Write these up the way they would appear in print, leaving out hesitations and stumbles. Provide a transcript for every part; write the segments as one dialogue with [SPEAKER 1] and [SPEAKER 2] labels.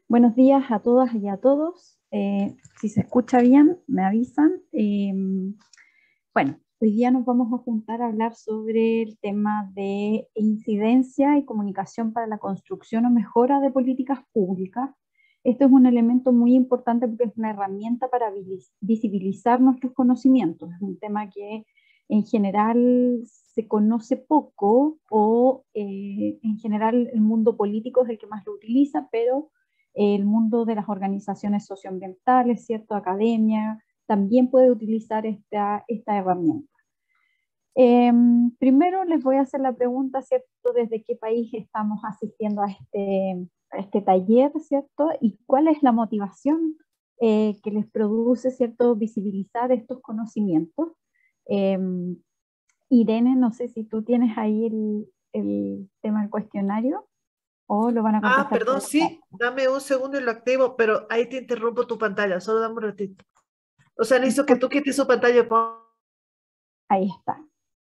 [SPEAKER 1] Buenos días a todas y a todos. Si se escucha bien, me avisan. Bueno, hoy día nos vamos a juntar a hablar sobre el tema de incidencia y comunicación para la construcción o mejora de políticas públicas. Esto es un elemento muy importante porque es una herramienta para visibilizar nuestros conocimientos. Es un tema que en general se conoce poco o en general el mundo político es el que más lo utiliza, pero el mundo de las organizaciones socioambientales, ¿cierto? Academia, también puede utilizar esta herramienta. Primero les voy a hacer la pregunta, ¿cierto? ¿Desde qué país estamos asistiendo a este taller, ¿cierto? ¿Y cuál es la motivación que les produce, ¿cierto? Visibilizar estos conocimientos. Eh, Irene, no sé si tú tienes ahí el tema del cuestionario o lo van a contestar por
[SPEAKER 2] Perdón,
[SPEAKER 1] el chat.
[SPEAKER 2] sí, dame un segundo y lo activo, pero ahí te interrumpo tu pantalla, solo dame un ratito. O sea, necesito que tú quites su pantalla
[SPEAKER 1] Ahí está.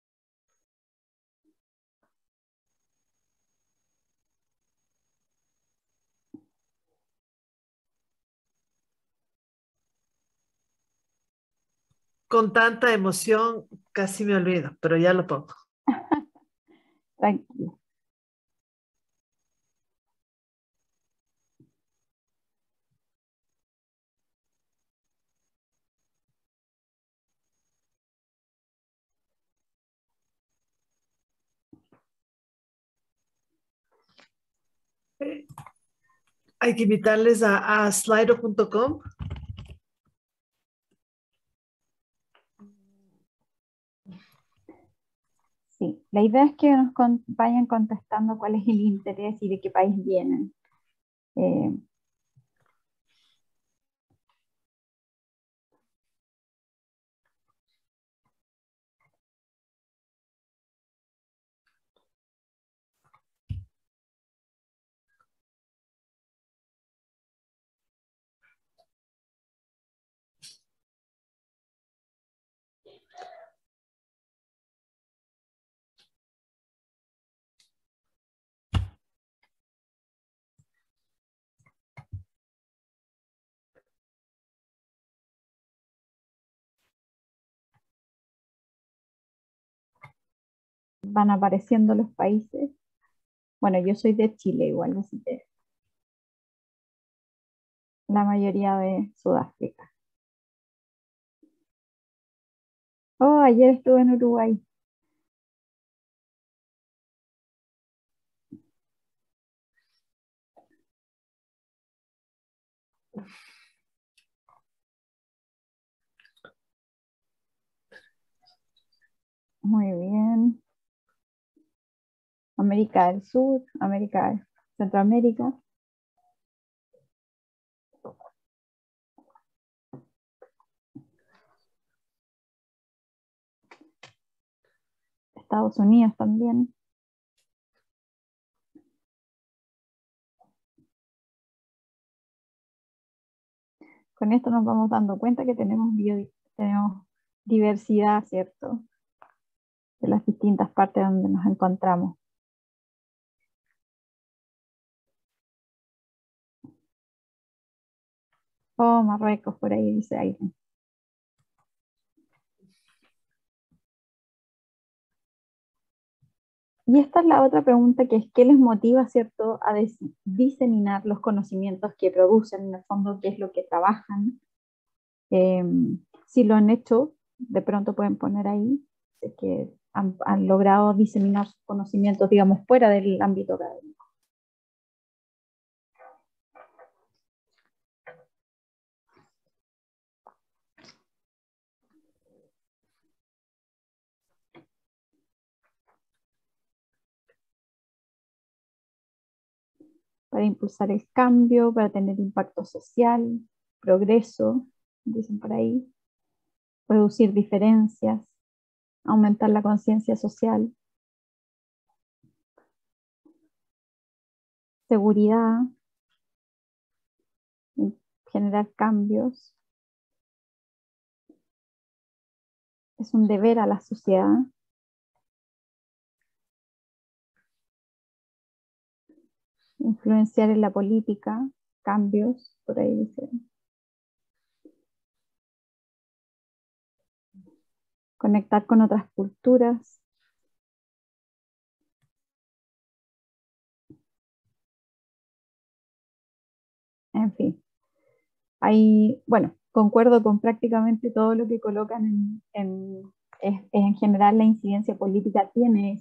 [SPEAKER 2] con tanta emoción, casi me olvido, pero ya lo pongo.
[SPEAKER 1] Tranquilo.
[SPEAKER 2] Eh, Hay que invitarles a slido.com.
[SPEAKER 1] Sí, la idea es que nos vayan contestando cuál es el interés y de qué país vienen. Eh, Van apareciendo los países. Bueno, yo soy de Chile igual, así que la mayoría de Sudáfrica. Oh, ayer estuve en Uruguay. Muy bien. América del Sur, Centroamérica, Estados Unidos también. Con esto nos vamos dando cuenta que tenemos diversidad, ¿cierto? De las distintas partes donde nos encontramos. Oh, Marruecos, por ahí dice alguien. Y esta es la otra pregunta que es, ¿qué les motiva, cierto, a diseminar los conocimientos que producen, en el fondo, qué es lo que trabajan? Eh, si lo han hecho, de pronto pueden poner ahí que han logrado diseminar sus conocimientos, digamos, fuera del ámbito académico. Para impulsar el cambio, para tener impacto social, progreso, dicen por ahí, reducir diferencias, aumentar la conciencia social, seguridad, generar cambios, es un deber a la sociedad, influenciar en la política, cambios, por ahí dice. Conectar con otras culturas. En fin, ahí, bueno, concuerdo con prácticamente todo lo que colocan en general la incidencia política tiene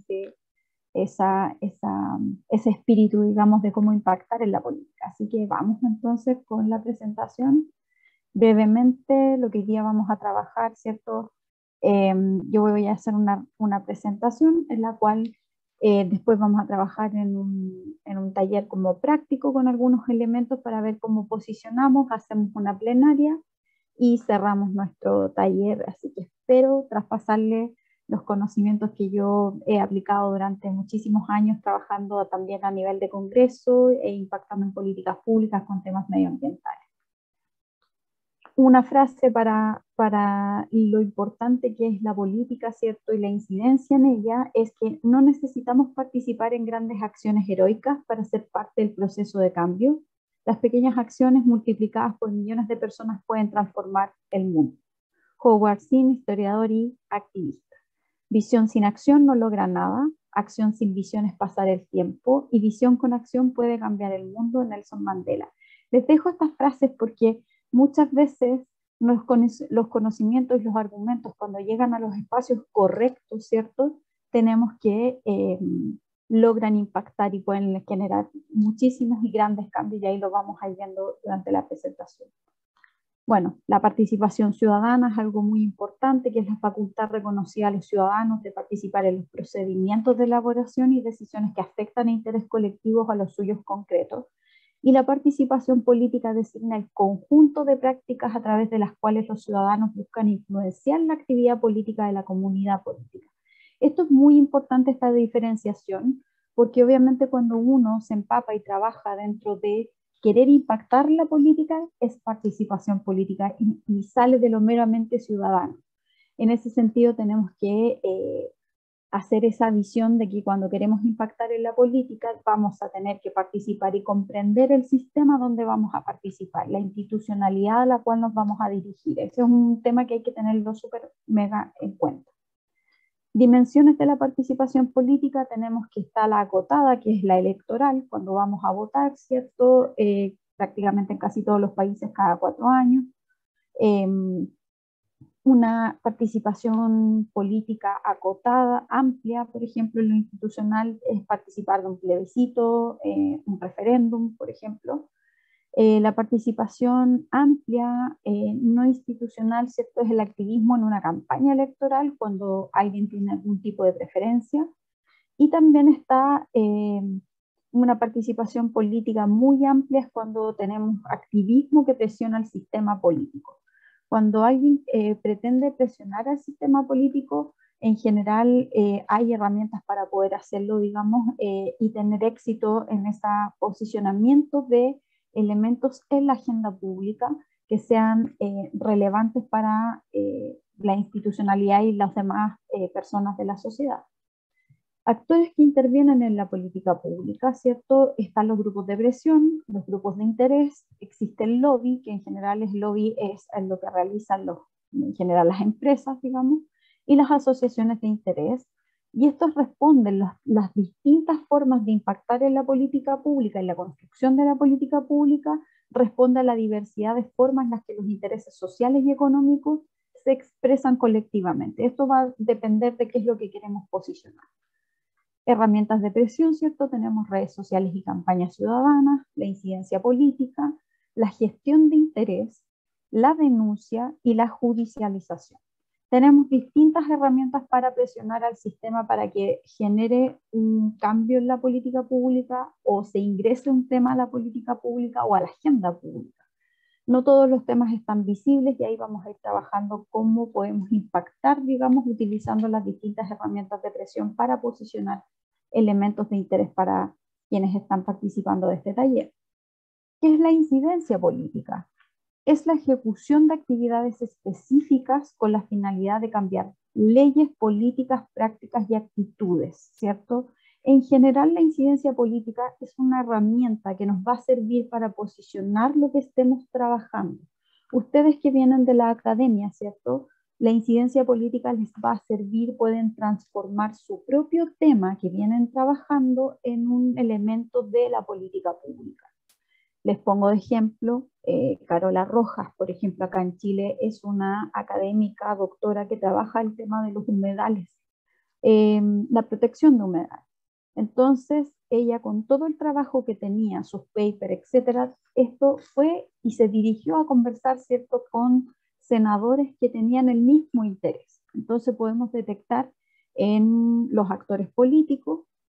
[SPEAKER 1] ese espíritu, digamos, de cómo impactar en la política. Así que vamos entonces con la presentación. Brevemente, lo que hoy día vamos a trabajar, ¿cierto? Yo voy a hacer una presentación en la cual después vamos a trabajar en un taller como práctico con algunos elementos para ver cómo posicionamos, hacemos una plenaria y cerramos nuestro taller. Así que espero traspasarle los conocimientos que yo he aplicado durante muchísimos años trabajando también a nivel de congreso e impactando en políticas públicas con temas medioambientales. Una frase para lo importante que es la política, ¿cierto? Y la incidencia en ella es que no necesitamos participar en grandes acciones heroicas para ser parte del proceso de cambio. Las pequeñas acciones multiplicadas por millones de personas pueden transformar el mundo. Howard Zinn, historiador y activista. Visión sin acción no logra nada. Acción sin visión es pasar el tiempo. Y visión con acción puede cambiar el mundo. Nelson Mandela. Les dejo estas frases porque muchas veces los conocimientos y los argumentos, cuando llegan a los espacios correctos, ¿cierto? Tenemos que logran impactar y pueden generar muchísimos y grandes cambios, y ahí lo vamos a ir viendo durante la presentación. Bueno, la participación ciudadana es algo muy importante, que es la facultad reconocida a los ciudadanos de participar en los procedimientos de elaboración y decisiones que afectan a intereses colectivos a los suyos concretos. Y la participación política designa el conjunto de prácticas a través de las cuales los ciudadanos buscan influenciar la actividad política de la comunidad política. Esto es muy importante, esta diferenciación, porque obviamente cuando uno se empapa y trabaja dentro de querer impactar la política, es participación política y sale de lo meramente ciudadano. En ese sentido tenemos que hacer esa visión de que cuando queremos impactar en la política vamos a tener que participar y comprender el sistema donde vamos a participar, la institucionalidad a la cual nos vamos a dirigir. Ese es un tema que hay que tenerlo súper mega en cuenta. Dimensiones de la participación política tenemos que está la acotada, que es la electoral, cuando vamos a votar, ¿cierto? Prácticamente en casi todos los países cada 4 años. Una participación política acotada, amplia, por ejemplo, en lo institucional es participar de un plebiscito, un referéndum, por ejemplo. La participación amplia, no institucional, ¿cierto? Es el activismo en una campaña electoral cuando alguien tiene algún tipo de preferencia. Y también está una participación política muy amplia, es cuando tenemos activismo que presiona al sistema político. Cuando alguien pretende presionar al sistema político, en general hay herramientas para poder hacerlo, digamos, y tener éxito en ese posicionamiento de elementos en la agenda pública que sean relevantes para la institucionalidad y las demás personas de la sociedad. Actores que intervienen en la política pública, ¿cierto? Están los grupos de presión, los grupos de interés, existe el lobby, que en general es lo que realizan en general las empresas, digamos, y las asociaciones de interés. Y estos responden las distintas formas de impactar en la política pública, en la construcción de la política pública, responde a la diversidad de formas en las que los intereses sociales y económicos se expresan colectivamente. Esto va a depender de qué es lo que queremos posicionar. Herramientas de presión, ¿cierto? Tenemos redes sociales y campañas ciudadanas, la incidencia política, la gestión de interés, la denuncia y la judicialización. Tenemos distintas herramientas para presionar al sistema para que genere un cambio en la política pública o se ingrese un tema a la política pública o a la agenda pública. No todos los temas están visibles y ahí vamos a ir trabajando cómo podemos impactar, digamos, utilizando las distintas herramientas de presión para posicionar elementos de interés para quienes están participando de este taller. ¿Qué es la incidencia política? Es la ejecución de actividades específicas con la finalidad de cambiar leyes, políticas, prácticas y actitudes, ¿cierto? En general, la incidencia política es una herramienta que nos va a servir para posicionar lo que estemos trabajando. Ustedes que vienen de la academia, ¿cierto? La incidencia política les va a servir, pueden transformar su propio tema que vienen trabajando en un elemento de la política pública. Les pongo de ejemplo, Carola Rojas, por ejemplo, acá en Chile es una académica doctora que trabaja el tema de los humedales, la protección de humedales. Entonces, ella con todo el trabajo que tenía, sus papers, etcétera, esto fue y se dirigió a conversar, ¿cierto?, con senadores que tenían el mismo interés. Entonces podemos detectar en los actores políticos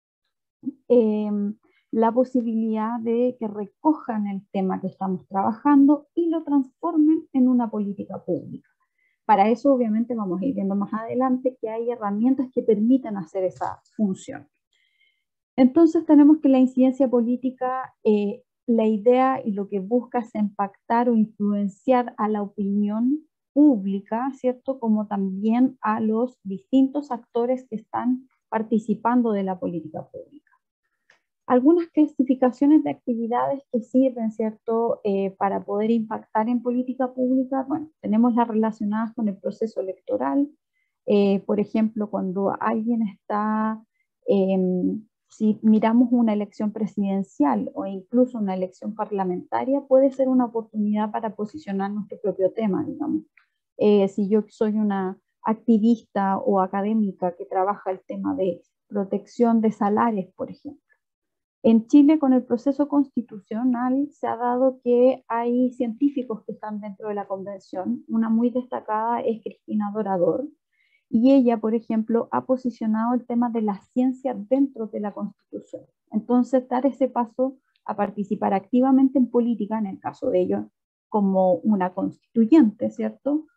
[SPEAKER 1] eh, la posibilidad de que recojan el tema que estamos trabajando y lo transformen en una política pública. Para eso, obviamente, vamos a ir viendo más adelante que hay herramientas que permiten hacer esa función. Entonces tenemos que la incidencia política, la idea y lo que busca es impactar o influenciar a la opinión pública, ¿cierto? Como también a los distintos actores que están participando de la política pública. Algunas clasificaciones de actividades que sirven, ¿cierto?, para poder impactar en política pública, bueno, tenemos las relacionadas con el proceso electoral. Por ejemplo, cuando alguien está, si miramos una elección presidencial o incluso una elección parlamentaria, puede ser una oportunidad para posicionar nuestro propio tema, digamos. Si yo soy una activista o académica que trabaja el tema de protección de salarios, por ejemplo. En Chile, con el proceso constitucional, se ha dado que hay científicos que están dentro de la convención. Una muy destacada es Cristina Dorador, y ella, por ejemplo, ha posicionado el tema de la ciencia dentro de la Constitución. Entonces, dar ese paso a participar activamente en política, en el caso de ellos, como una constituyente, ¿cierto?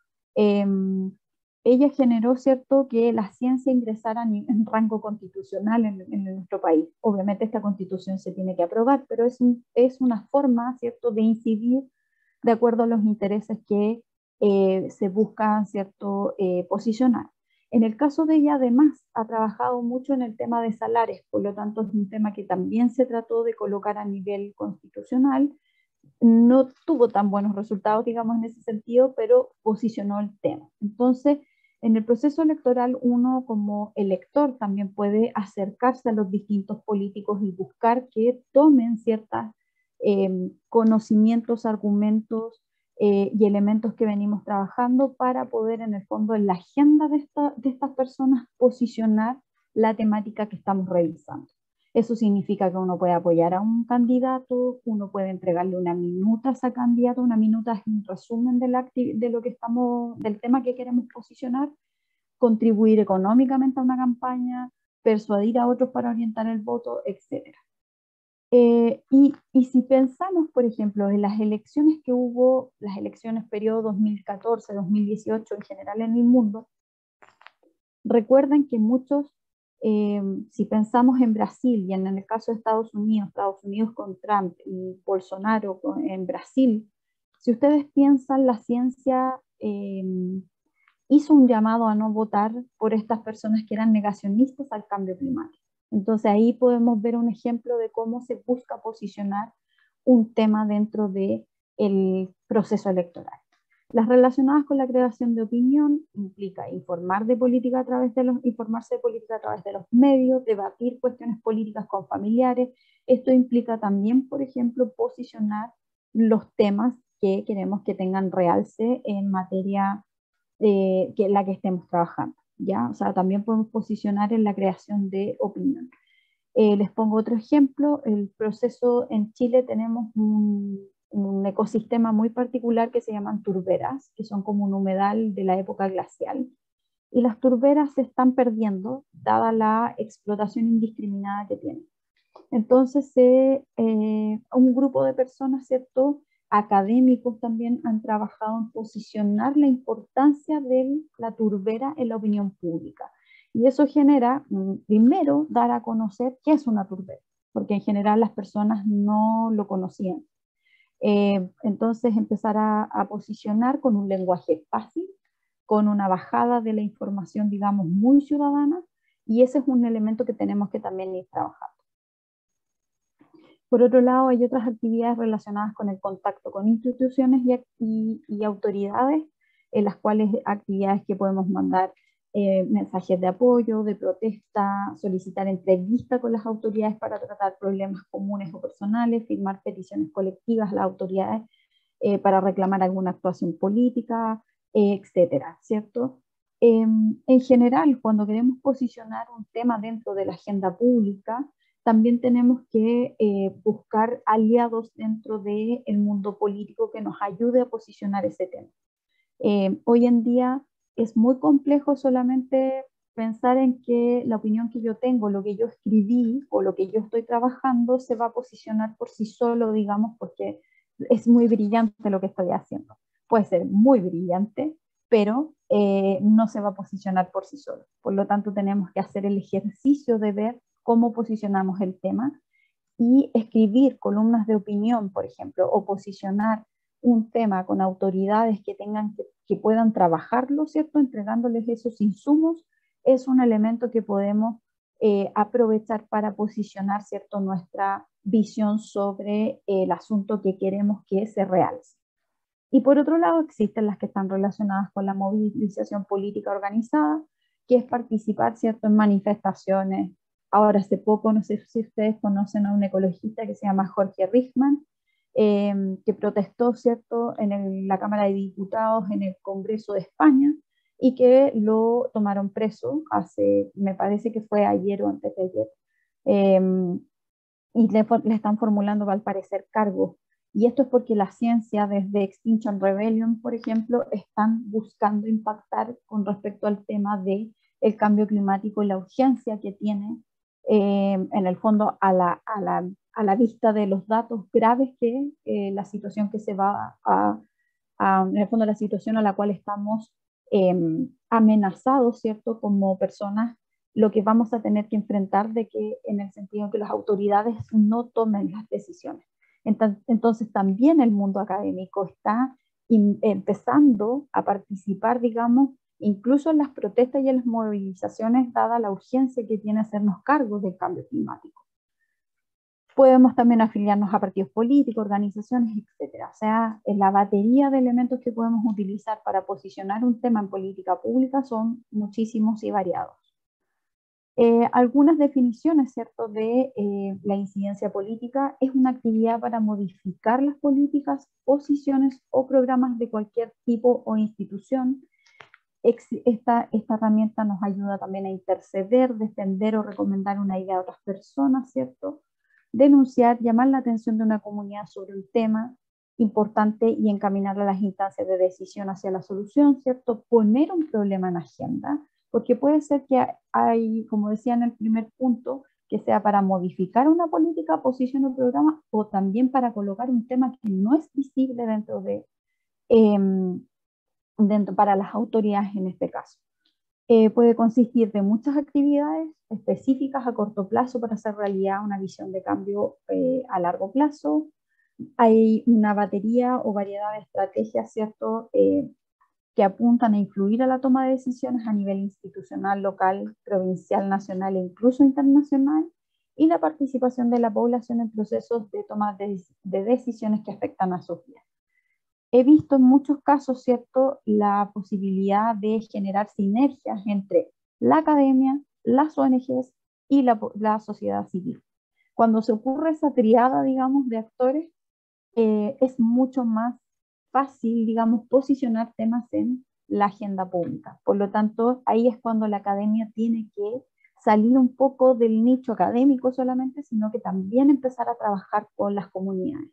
[SPEAKER 1] Ella generó, ¿cierto?, que la ciencia ingresara en rango constitucional en nuestro país. Obviamente esta constitución se tiene que aprobar, pero es una forma, ¿cierto?, de incidir de acuerdo a los intereses que se buscan, ¿cierto?, posicionar. En el caso de ella, además, ha trabajado mucho en el tema de salarios, por lo tanto es un tema que también se trató de colocar a nivel constitucional. No tuvo tan buenos resultados, digamos, en ese sentido, pero posicionó el tema. Entonces, en el proceso electoral, uno como elector también puede acercarse a los distintos políticos y buscar que tomen ciertos conocimientos, argumentos y elementos que venimos trabajando para poder, en el fondo, en la agenda de estas personas, posicionar la temática que estamos revisando. Eso significa que uno puede apoyar a un candidato, uno puede entregarle una minuta a ese candidato, una minuta es un resumen de lo que estamos, del tema que queremos posicionar, contribuir económicamente a una campaña, persuadir a otros para orientar el voto, etc. Y si pensamos, por ejemplo, en las elecciones que hubo, las elecciones periodo 2014-2018 en general en el mundo, recuerden que muchos, si pensamos en Brasil y en el caso de Estados Unidos con Trump y Bolsonaro en Brasil, si ustedes piensan, la ciencia hizo un llamado a no votar por estas personas que eran negacionistas al cambio climático. Entonces ahí podemos ver un ejemplo de cómo se busca posicionar un tema dentro del proceso electoral. Las relacionadas con la creación de opinión implica informarse de política a través de los medios, debatir cuestiones políticas con familiares. Esto implica también, por ejemplo, posicionar los temas que queremos que tengan realce en materia que la que estemos trabajando, ¿ya? O sea, también podemos posicionar en la creación de opinión. Les pongo otro ejemplo, el proceso en Chile tenemos un ecosistema muy particular que se llaman turberas, que son como un humedal de la época glacial. Y las turberas se están perdiendo, dada la explotación indiscriminada que tienen. Entonces, un grupo de personas, ¿cierto?, académicos también han trabajado en posicionar la importancia de la turbera en la opinión pública. Y eso genera, primero, dar a conocer qué es una turbera, porque en general las personas no lo conocían. Entonces, empezar a posicionar con un lenguaje fácil, con una bajada de la información, digamos, muy ciudadana, Y ese es un elemento que tenemos que también ir trabajando. Por otro lado, hay otras actividades relacionadas con el contacto con instituciones y autoridades, en las cuales actividades que podemos mandar mensajes de apoyo, de protesta, solicitar entrevista con las autoridades para tratar problemas comunes o personales, firmar peticiones colectivas a las autoridades para reclamar alguna actuación política, etcétera, ¿cierto? En general, cuando queremos posicionar un tema dentro de la agenda pública, también tenemos que buscar aliados dentro del mundo político que nos ayude a posicionar ese tema. Hoy en día es muy complejo solamente pensar en que la opinión que yo tengo, lo que yo escribí o lo que yo estoy trabajando se va a posicionar por sí solo, digamos, porque es muy brillante lo que estoy haciendo. Puede ser muy brillante, pero no se va a posicionar por sí solo. Por lo tanto, tenemos que hacer el ejercicio de ver cómo posicionamos el tema y escribir columnas de opinión, por ejemplo, o posicionar un tema con autoridades que puedan trabajarlo, ¿cierto? Entregándoles esos insumos, es un elemento que podemos aprovechar para posicionar, ¿cierto? Nuestra visión sobre el asunto que queremos que se realce. Y por otro lado, existen las que están relacionadas con la movilización política organizada, que es participar, ¿cierto?, en manifestaciones. Ahora, hace poco, no sé si ustedes conocen a un ecologista que se llama Jorge Richman, que protestó, ¿cierto?, en la Cámara de Diputados, en el Congreso de España, y que lo tomaron preso me parece que fue ayer o antes de ayer, eh, y le están formulando al parecer cargos. Y esto es porque la ciencia, desde Extinction Rebellion, por ejemplo, están buscando impactar con respecto al tema del cambio climático y la urgencia que tiene, en el fondo, a la vista de los datos graves que la situación que se va en el fondo, la situación a la cual estamos eh, amenazados, ¿cierto?, como personas, lo que vamos a tener que enfrentar de que en el sentido de que las autoridades no tomen las decisiones. Entonces también el mundo académico está empezando a participar, digamos, incluso en las protestas y en las movilizaciones, dada la urgencia que tiene hacernos cargo del cambio climático. Podemos también afiliarnos a partidos políticos, organizaciones, etcétera. O sea, la batería de elementos que podemos utilizar para posicionar un tema en política pública son muchísimos y variados. Algunas definiciones, ¿cierto?, de la incidencia política: es una actividad para modificar las políticas, posiciones o programas de cualquier tipo o institución. Esta herramienta nos ayuda también a interceder, defender o recomendar una idea a otras personas, ¿cierto? Denunciar, llamar la atención de una comunidad sobre un tema importante y encaminarla a las instancias de decisión hacia la solución, ¿cierto? Poner un problema en agenda, porque puede ser que hay, como decía en el primer punto, que sea para modificar una política, posición o programa, o también para colocar un tema que no es visible para las autoridades en este caso. Puede consistir de muchas actividades específicas a corto plazo para hacer realidad una visión de cambio a largo plazo. Hay una batería o variedad de estrategias, ¿cierto?, que apuntan a influir a la toma de decisiones a nivel institucional, local, provincial, nacional e incluso internacional, y la participación de la población en procesos de toma de decisiones que afectan a sus vidas. He visto en muchos casos, ¿cierto?, la posibilidad de generar sinergias entre la academia, las ONGs y la sociedad civil. Cuando se ocurre esa triada, digamos, de actores, es mucho más fácil, digamos, posicionar temas en la agenda pública. Por lo tanto, ahí es cuando la academia tiene que salir un poco del nicho académico solamente, sino que también empezar a trabajar con las comunidades.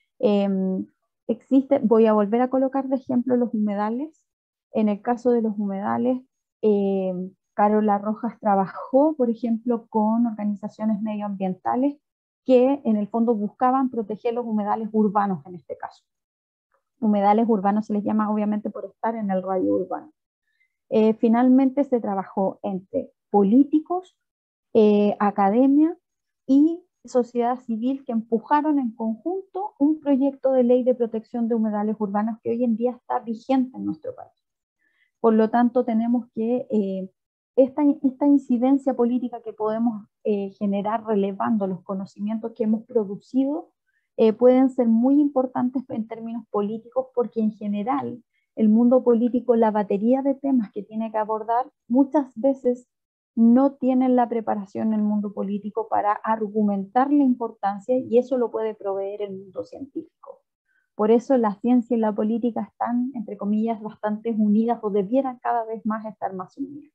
[SPEAKER 1] Voy a volver a colocar de ejemplo los humedales. En el caso de los humedales, Carola Rojas trabajó, por ejemplo, con organizaciones medioambientales que en el fondo buscaban proteger los humedales urbanos en este caso. Humedales urbanos se les llama obviamente por estar en el radio urbano. Finalmente se trabajó entre políticos, academia y sociedad civil, que empujaron en conjunto un proyecto de ley de protección de humedales urbanos que hoy en día está vigente en nuestro país. Por lo tanto, tenemos que esta incidencia política que podemos generar relevando los conocimientos que hemos producido pueden ser muy importantes en términos políticos porque en general el mundo político, la batería de temas que tiene que abordar, muchas veces no tienen la preparación en el mundo político para argumentar la importancia y eso lo puede proveer el mundo científico. Por eso la ciencia y la política están, entre comillas, bastante unidas o debieran cada vez más estar más unidas.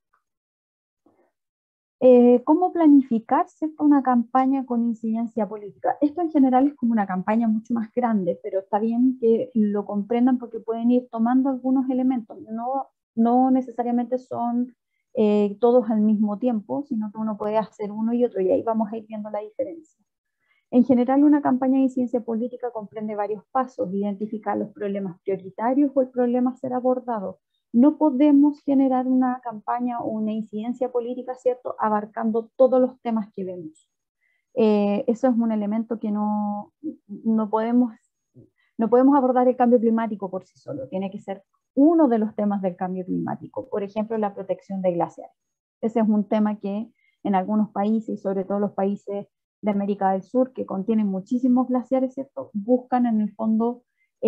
[SPEAKER 1] ¿Cómo planificar, ¿cierto?, una campaña con incidencia política? Esto en general es como una campaña mucho más grande, pero está bien que lo comprendan porque pueden ir tomando algunos elementos. No necesariamente son todos al mismo tiempo, sino que uno puede hacer uno y otro, y ahí vamos a ir viendo la diferencia. En general, una campaña de incidencia política comprende varios pasos: identificar los problemas prioritarios o el problema a ser abordado. No podemos generar una campaña o una incidencia política, ¿cierto?, abarcando todos los temas que vemos. Eso es un elemento que no podemos abordar el cambio climático por sí solo. Tiene que ser uno de los temas del cambio climático. Por ejemplo, la protección de glaciares. Ese es un tema que en algunos países, y sobre todo los países de América del Sur, que contienen muchísimos glaciares, ¿cierto?, buscan en el fondo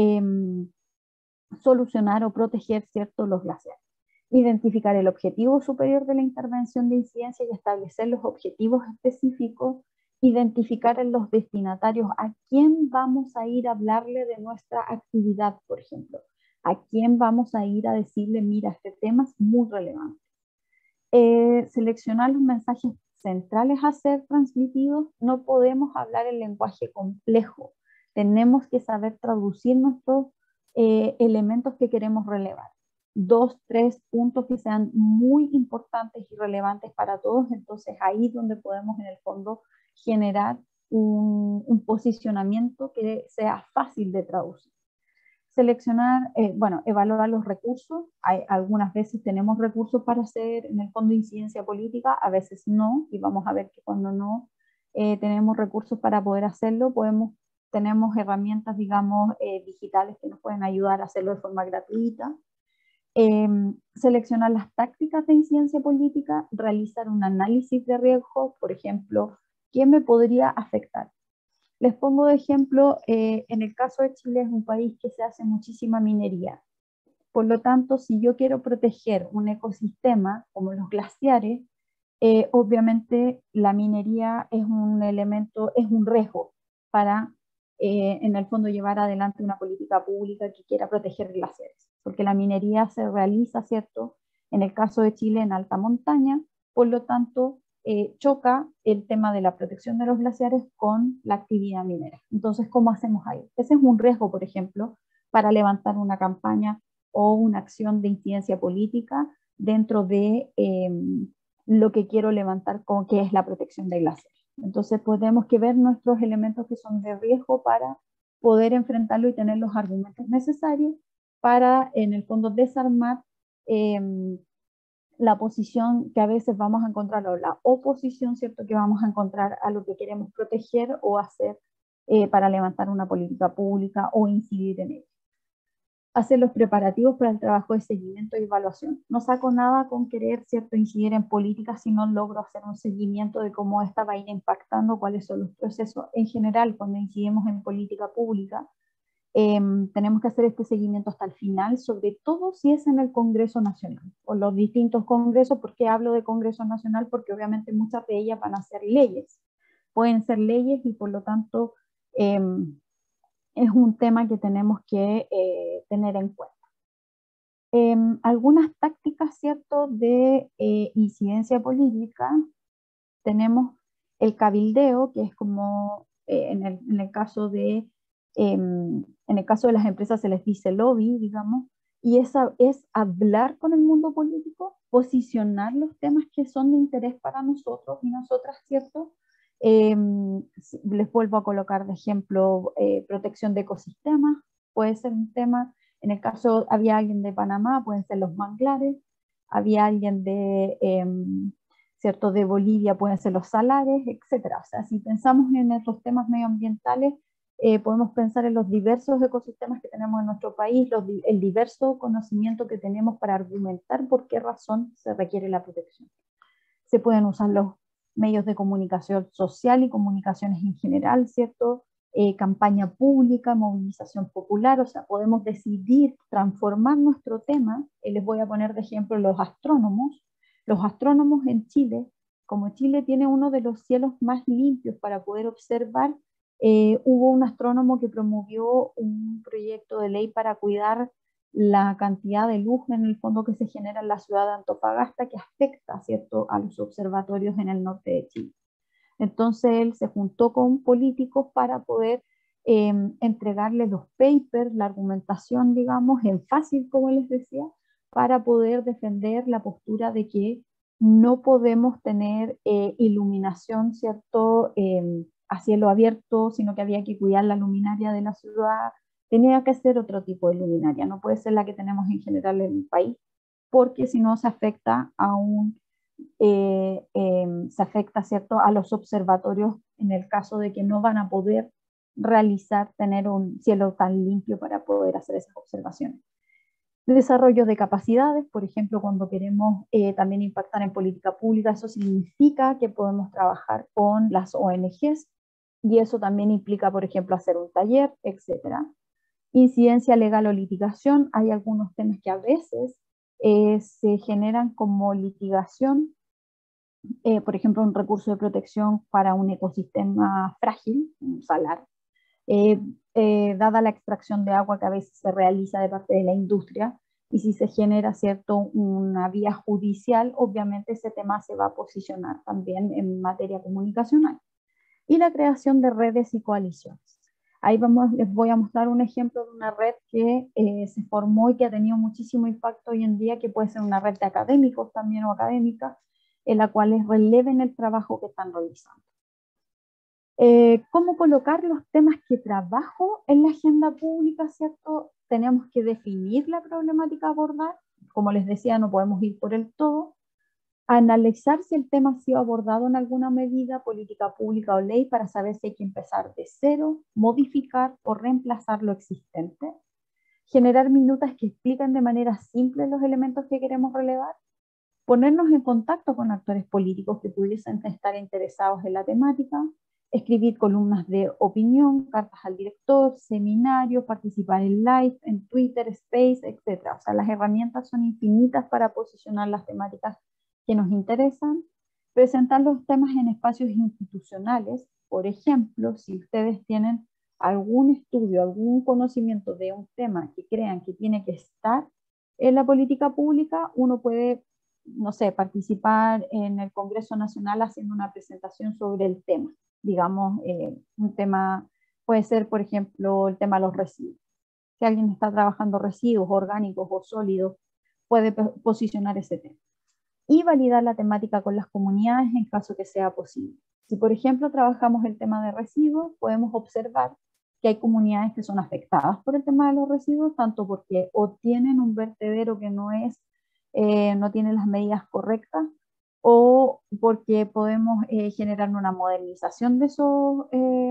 [SPEAKER 1] solucionar o proteger, ¿cierto?, los glaciares. Identificar el objetivo superior de la intervención de incidencia y establecer los objetivos específicos. Identificar en los destinatarios a quién vamos a ir a hablarle de nuestra actividad, por ejemplo. A quién vamos a ir a decirle, mira, este tema es muy relevante. Seleccionar los mensajes centrales a ser transmitidos. No podemos hablar el lenguaje complejo. Tenemos que saber traducir nuestros elementos que queremos relevar. 2, 3 puntos que sean muy importantes y relevantes para todos. Entonces ahí es donde podemos en el fondo generar un posicionamiento que sea fácil de traducir. Seleccionar, evaluar los recursos. Algunas veces tenemos recursos para hacer en el fondo incidencia política, a veces no, y vamos a ver que cuando no tenemos recursos para poder hacerlo, tenemos herramientas, digamos, digitales que nos pueden ayudar a hacerlo de forma gratuita. Seleccionar las tácticas de incidencia política, realizar un análisis de riesgo, por ejemplo, ¿qué me podría afectar? Les pongo de ejemplo, en el caso de Chile es un país que se hace muchísima minería. Por lo tanto, si yo quiero proteger un ecosistema como los glaciares, obviamente la minería es un elemento, es un riesgo para, en el fondo, llevar adelante una política pública que quiera proteger glaciares. Porque la minería se realiza, ¿cierto?, en el caso de Chile en alta montaña, por lo tanto, choca el tema de la protección de los glaciares con la actividad minera. Entonces, ¿cómo hacemos ahí? Ese es un riesgo, por ejemplo, para levantar una campaña o una acción de incidencia política dentro de lo que quiero levantar, como que es la protección de glaciares. Entonces, tenemos que ver nuestros elementos que son de riesgo para poder enfrentarlo y tener los argumentos necesarios para, en el fondo, desarmar la posición que a veces vamos a encontrar o la oposición, ¿cierto?, que vamos a encontrar a lo que queremos proteger o hacer para levantar una política pública o incidir en ella. Hacer los preparativos para el trabajo de seguimiento y evaluación. No saco nada con querer, ¿cierto?, incidir en política si no logro hacer un seguimiento de cómo esta va a ir impactando, cuáles son los procesos. En general, cuando incidimos en política pública, tenemos que hacer este seguimiento hasta el final, sobre todo si es en el Congreso Nacional o los distintos congresos. ¿Por qué hablo de Congreso Nacional? Porque obviamente muchas de ellas van a ser leyes, pueden ser leyes y por lo tanto es un tema que tenemos que tener en cuenta. Algunas tácticas, ¿cierto?, de incidencia política. Tenemos el cabildeo, que es como en el caso de las empresas se les dice lobby, digamos, y esa es hablar con el mundo político, posicionar los temas que son de interés para nosotros y nosotras, ¿cierto? Les vuelvo a colocar de ejemplo protección de ecosistemas, puede ser un tema. En el caso, había alguien de Panamá, pueden ser los manglares. Había alguien de ¿cierto?, de Bolivia, pueden ser los salares, etcétera. O sea, si pensamos en estos temas medioambientales, podemos pensar en los diversos ecosistemas que tenemos en nuestro país, el diverso conocimiento que tenemos para argumentar por qué razón se requiere la protección. Se pueden usar los medios de comunicación social y comunicaciones en general, ¿cierto? Campaña pública, movilización popular, o sea, podemos decidir transformar nuestro tema. Les voy a poner de ejemplo los astrónomos. Los astrónomos en Chile, como Chile tiene uno de los cielos más limpios para poder observar, hubo un astrónomo que promovió un proyecto de ley para cuidar la cantidad de luz en el fondo que se genera en la ciudad de Antofagasta, que afecta, ¿cierto?, a los observatorios en el norte de Chile. Entonces él se juntó con políticos para poder entregarle los papers, la argumentación, digamos, en fácil, como les decía, para poder defender la postura de que no podemos tener iluminación, ¿cierto?, a cielo abierto, sino que había que cuidar la luminaria de la ciudad. Tenía que ser otro tipo de luminaria, no puede ser la que tenemos en general en el país, porque si no se afecta a se afecta, ¿cierto?, a los observatorios en el caso de que no van a poder tener un cielo tan limpio para poder hacer esas observaciones. Desarrollo de capacidades, por ejemplo, cuando queremos también impactar en política pública, eso significa que podemos trabajar con las ONGs y eso también implica, por ejemplo, hacer un taller, etcétera. Incidencia legal o litigación, hay algunos temas que a veces se generan como litigación, por ejemplo, un recurso de protección para un ecosistema frágil, un salar, dada la extracción de agua que a veces se realiza de parte de la industria, y si se genera, ¿cierto?, una vía judicial, obviamente ese tema se va a posicionar también en materia comunicacional. Y la creación de redes y coaliciones. Ahí les voy a mostrar un ejemplo de una red que se formó y que ha tenido muchísimo impacto hoy en día, que puede ser una red de académicos también o académicas, en la cual les releven el trabajo que están realizando. ¿Cómo colocar los temas que trabajo en la agenda pública, ¿cierto? Tenemos que definir la problemática a abordar. Como les decía, no podemos ir por el todo. Analizar si el tema ha sido abordado en alguna medida, política pública o ley, para saber si hay que empezar de cero, modificar o reemplazar lo existente. Generar minutas que explican de manera simple los elementos que queremos relevar. Ponernos en contacto con actores políticos que pudiesen estar interesados en la temática. Escribir columnas de opinión, cartas al director, seminarios, participar en live, en Twitter, Space, etc. O sea, las herramientas son infinitas para posicionar las temáticas que nos interesan. Presentar los temas en espacios institucionales. Por ejemplo, si ustedes tienen algún estudio, algún conocimiento de un tema que crean que tiene que estar en la política pública, uno puede, no sé, participar en el Congreso Nacional haciendo una presentación sobre el tema. Digamos, un tema puede ser, por ejemplo, el tema de los residuos. Si alguien está trabajando residuos orgánicos o sólidos, puede posicionar ese tema. Y validar la temática con las comunidades en caso que sea posible. Si, por ejemplo, trabajamos el tema de residuos, podemos observar que hay comunidades que son afectadas por el tema de los residuos, tanto porque o tienen un vertedero que no tiene las medidas correctas, o porque podemos generar una modernización de eso,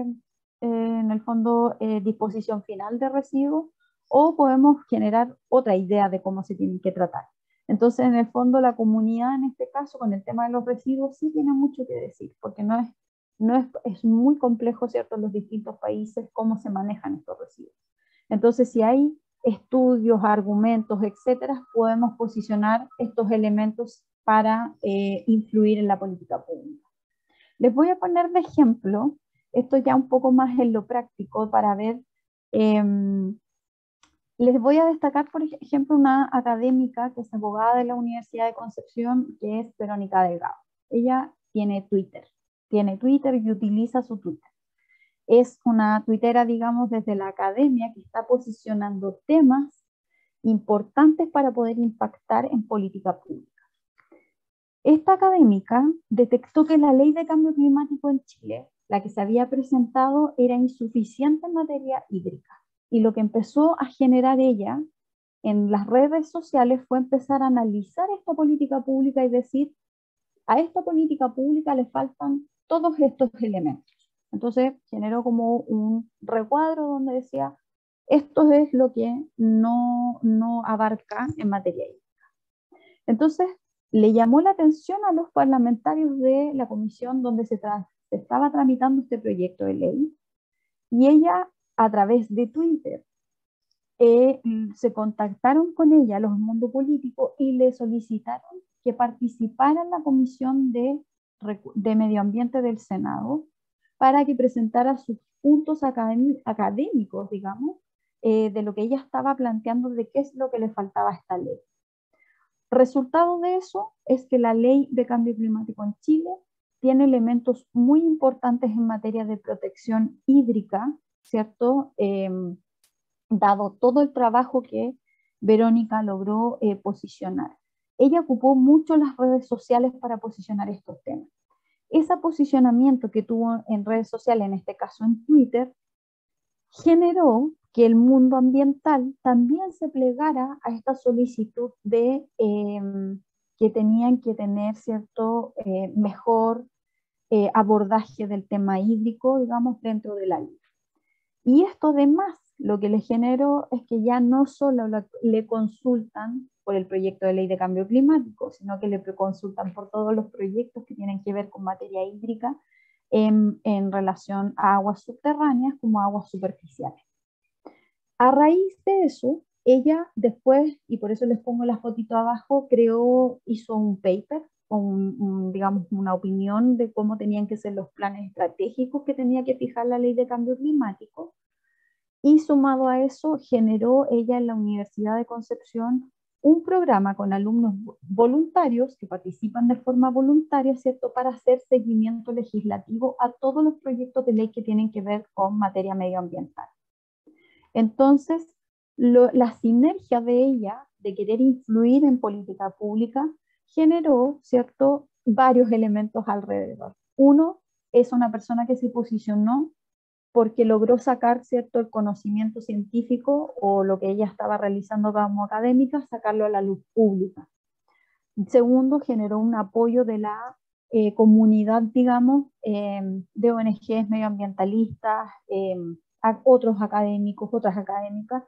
[SPEAKER 1] en el fondo, disposición final de residuos, o podemos generar otra idea de cómo se tienen que tratar. Entonces, en el fondo, la comunidad, en este caso, con el tema de los residuos, sí tiene mucho que decir, porque es muy complejo, ¿cierto?, en los distintos países cómo se manejan estos residuos. Entonces, si hay estudios, argumentos, etcétera, podemos posicionar estos elementos para influir en la política pública. Les voy a poner de ejemplo, esto ya un poco más en lo práctico para ver, les voy a destacar, por ejemplo, una académica que es abogada de la Universidad de Concepción, que es Verónica Delgado. Ella tiene Twitter y utiliza su Twitter. Es una tuitera, digamos, desde la academia que está posicionando temas importantes para poder impactar en política pública. Esta académica detectó que la ley de cambio climático en Chile, la que se había presentado, era insuficiente en materia hídrica. Y lo que empezó a generar ella en las redes sociales fue empezar a analizar esta política pública y decir, a esta política pública le faltan todos estos elementos. Entonces generó como un recuadro donde decía, esto es lo que no abarca en materia hídrica. Entonces le llamó la atención a los parlamentarios de la comisión donde se estaba tramitando este proyecto de ley, y ella, a través de Twitter, se contactaron con ella los del mundo político y le solicitaron que participara en la comisión de medio ambiente del Senado para que presentara sus puntos académicos, digamos, de lo que ella estaba planteando, de qué es lo que le faltaba a esta ley. Resultado de eso es que la ley de cambio climático en Chile tiene elementos muy importantes en materia de protección hídrica, ¿cierto? Dado todo el trabajo que Verónica logró posicionar. Ella ocupó mucho las redes sociales para posicionar estos temas. Ese posicionamiento que tuvo en redes sociales, en este caso en Twitter, generó que el mundo ambiental también se plegara a esta solicitud de que tenían que tener cierto mejor abordaje del tema hídrico, digamos, dentro de la ley. Y esto además lo que le generó es que ya no solo le consultan por el proyecto de ley de cambio climático, sino que le consultan por todos los proyectos que tienen que ver con materia hídrica en relación a aguas subterráneas como aguas superficiales. A raíz de eso, ella después, y por eso les pongo la fotito abajo, hizo un paper, digamos, una opinión de cómo tenían que ser los planes estratégicos que tenía que fijar la ley de cambio climático, y sumado a eso generó ella en la Universidad de Concepción un programa con alumnos voluntarios que participan de forma voluntaria, ¿cierto?, para hacer seguimiento legislativo a todos los proyectos de ley que tienen que ver con materia medioambiental. Entonces, la sinergia de ella, de querer influir en política pública, generó, ¿cierto?, varios elementos alrededor. Uno, es una persona que se posicionó porque logró sacar, ¿cierto?, el conocimiento científico o lo que ella estaba realizando como académica, sacarlo a la luz pública. Segundo, generó un apoyo de la comunidad, digamos, de ONGs medioambientalistas, otros académicos, otras académicas,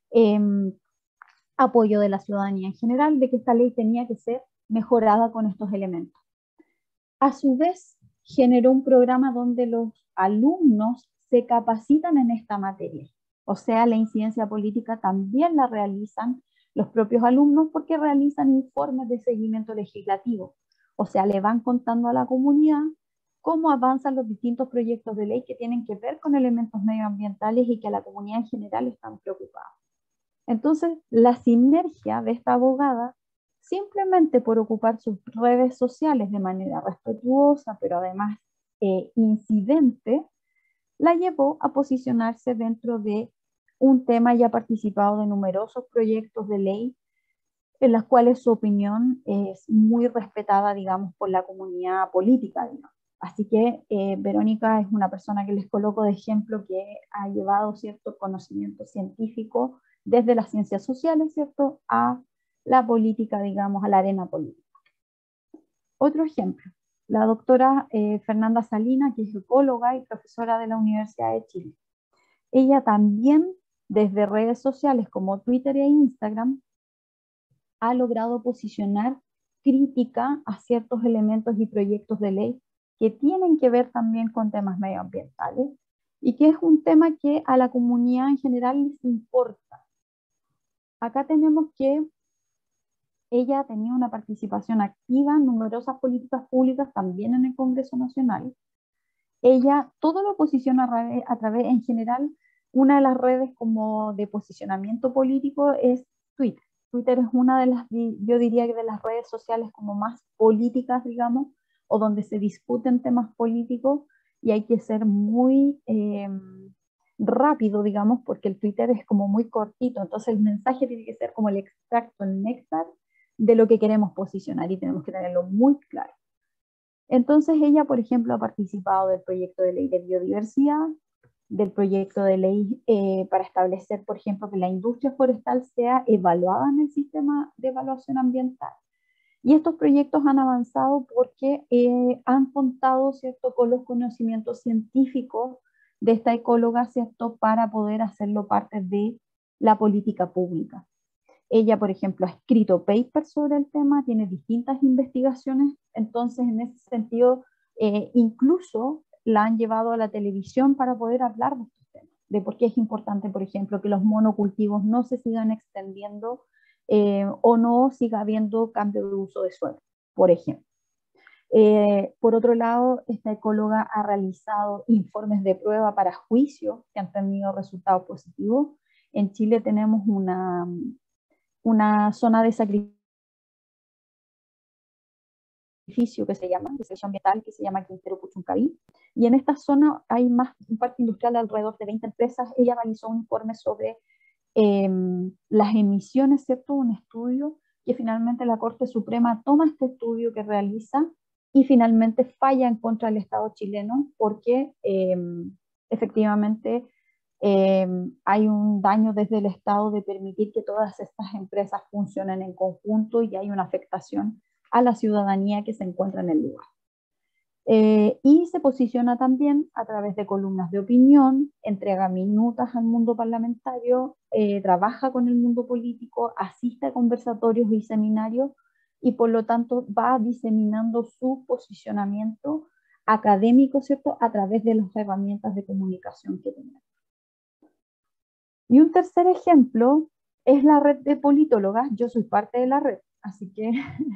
[SPEAKER 1] apoyo de la ciudadanía en general, de que esta ley tenía que ser mejorada con estos elementos. A su vez, generó un programa donde los alumnos se capacitan en esta materia. O sea, la incidencia política también la realizan los propios alumnos porque realizan informes de seguimiento legislativo. O sea, le van contando a la comunidad cómo avanzan los distintos proyectos de ley que tienen que ver con elementos medioambientales y que a la comunidad en general están preocupados. Entonces, la sinergia de esta abogada, simplemente por ocupar sus redes sociales de manera respetuosa, pero además incidente, la llevó a posicionarse dentro de un tema y ha participado de numerosos proyectos de ley en los cuales su opinión es muy respetada, digamos, por la comunidad política, digamos. Así que Verónica es una persona que les coloco de ejemplo que ha llevado cierto conocimiento científico desde las ciencias sociales, ¿cierto?, a la política, digamos, a la arena política. Otro ejemplo, la doctora Fernanda Salina, que es ecóloga y profesora de la Universidad de Chile. Ella también, desde redes sociales como Twitter e Instagram, ha logrado posicionar crítica a ciertos elementos y proyectos de ley que tienen que ver también con temas medioambientales y que es un tema que a la comunidad en general les importa. Acá tenemos que ella tenía una participación activa en numerosas políticas públicas, también en el Congreso Nacional. Ella todo lo posiciona a través, en general, una de las redes como de posicionamiento político es Twitter. Twitter es una de las, yo diría que de las redes sociales como más políticas, digamos, o donde se discuten temas políticos y hay que ser muy rápido, digamos, porque el Twitter es como muy cortito, entonces el mensaje tiene que ser como el extracto, el néctar de lo que queremos posicionar y tenemos que tenerlo muy claro. Entonces ella, por ejemplo, ha participado del proyecto de ley de biodiversidad, del proyecto de ley para establecer, por ejemplo, que la industria forestal sea evaluada en el sistema de evaluación ambiental. Y estos proyectos han avanzado porque han contado, ¿cierto?, con los conocimientos científicos de esta ecóloga, ¿cierto?, para poder hacerlo parte de la política pública. Ella, por ejemplo, ha escrito papers sobre el tema, tiene distintas investigaciones, entonces en ese sentido, incluso la han llevado a la televisión para poder hablar de estos temas, de por qué es importante, por ejemplo, que los monocultivos no se sigan extendiendo o no siga habiendo cambio de uso de suelo, por ejemplo. Por otro lado, esta ecóloga ha realizado informes de prueba para juicio que han tenido resultados positivos. En Chile tenemos una zona de sacrificio que se llama, de selección ambiental, que se llama Quintero Puchuncaví. Y en esta zona hay más, un parque industrial de alrededor de 20 empresas. Ella realizó un informe sobre las emisiones, ¿cierto? Un estudio que finalmente la Corte Suprema toma este estudio que realiza y finalmente falla en contra del Estado chileno porque efectivamente hay un daño desde el Estado de permitir que todas estas empresas funcionen en conjunto y hay una afectación a la ciudadanía que se encuentra en el lugar. Y se posiciona también a través de columnas de opinión, entrega minutas al mundo parlamentario, trabaja con el mundo político, asiste a conversatorios y seminarios y por lo tanto va diseminando su posicionamiento académico, ¿cierto?, a través de las herramientas de comunicación que tenemos. Y un tercer ejemplo es la red de politólogas. Yo soy parte de la red, así que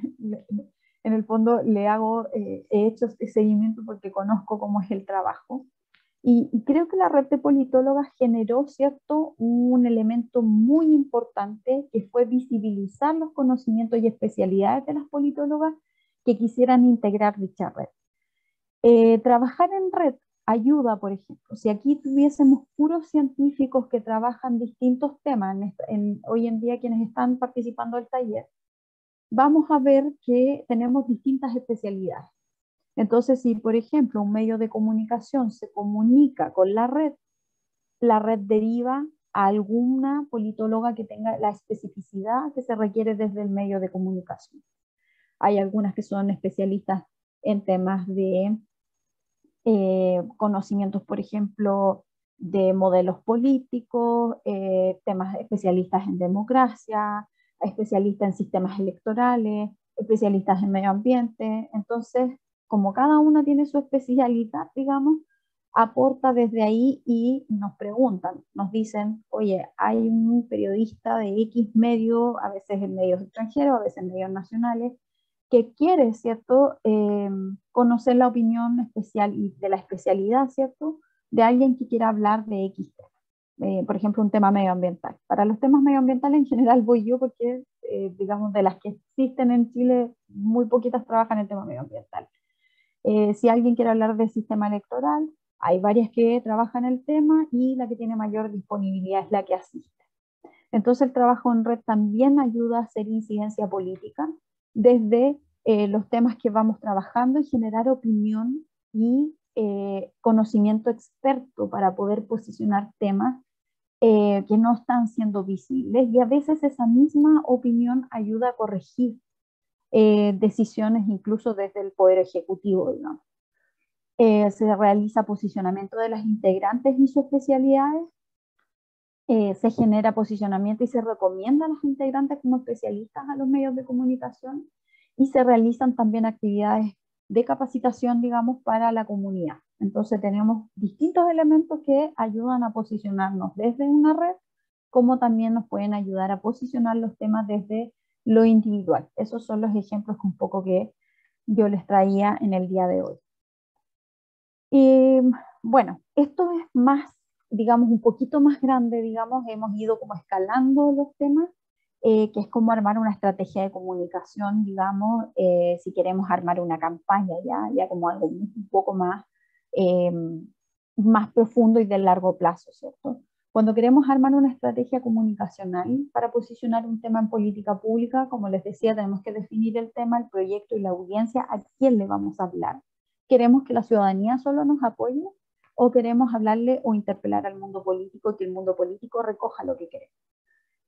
[SPEAKER 1] en el fondo he hecho este seguimiento porque conozco cómo es el trabajo. Y creo que la red de politólogas generó, ¿cierto?, un elemento muy importante que fue visibilizar los conocimientos y especialidades de las politólogas que quisieran integrar dicha red. Trabajar en red ayuda, por ejemplo, si aquí tuviésemos puros científicos que trabajan distintos temas, hoy en día quienes están participando del taller, vamos a ver que tenemos distintas especialidades. Entonces, si por ejemplo un medio de comunicación se comunica con la red deriva a alguna politóloga que tenga la especificidad que se requiere desde el medio de comunicación. Hay algunas que son especialistas en temas de conocimientos, por ejemplo, de modelos políticos, temas especialistas en democracia, especialistas en sistemas electorales, especialistas en medio ambiente. Entonces, como cada una tiene su especialidad, digamos, aporta desde ahí y nos preguntan, nos dicen, oye, hay un periodista de X medio, a veces en medios extranjeros, a veces en medios nacionales, que quiere, ¿cierto?, conocer la opinión especial y de la especialidad, ¿cierto?, de alguien que quiera hablar de X tema. Por ejemplo, un tema medioambiental. Para los temas medioambientales en general voy yo porque, digamos, de las que existen en Chile, muy poquitas trabajan en el tema medioambiental. Si alguien quiere hablar del sistema electoral, hay varias que trabajan el tema y la que tiene mayor disponibilidad es la que asiste. Entonces el trabajo en red también ayuda a hacer incidencia política desde los temas que vamos trabajando y generar opinión y conocimiento experto para poder posicionar temas que no están siendo visibles y a veces esa misma opinión ayuda a corregir decisiones incluso desde el Poder Ejecutivo, digamos. Se realiza posicionamiento de las integrantes y sus especialidades, se genera posicionamiento y se recomienda a los integrantes como especialistas a los medios de comunicación y se realizan también actividades de capacitación, digamos, para la comunidad. Entonces tenemos distintos elementos que ayudan a posicionarnos desde una red, como también nos pueden ayudar a posicionar los temas desde lo individual. Esos son los ejemplos un poco que yo les traía en el día de hoy. Y bueno, esto es más, digamos, un poquito más grande, digamos, hemos ido como escalando los temas, que es como armar una estrategia de comunicación, digamos, si queremos armar una campaña ya como algo un poco más profundo y de largo plazo, ¿cierto? Cuando queremos armar una estrategia comunicacional para posicionar un tema en política pública, como les decía, tenemos que definir el tema, el proyecto y la audiencia, a quién le vamos a hablar. ¿Queremos que la ciudadanía solo nos apoye o queremos hablarle o interpelar al mundo político, que el mundo político recoja lo que queremos?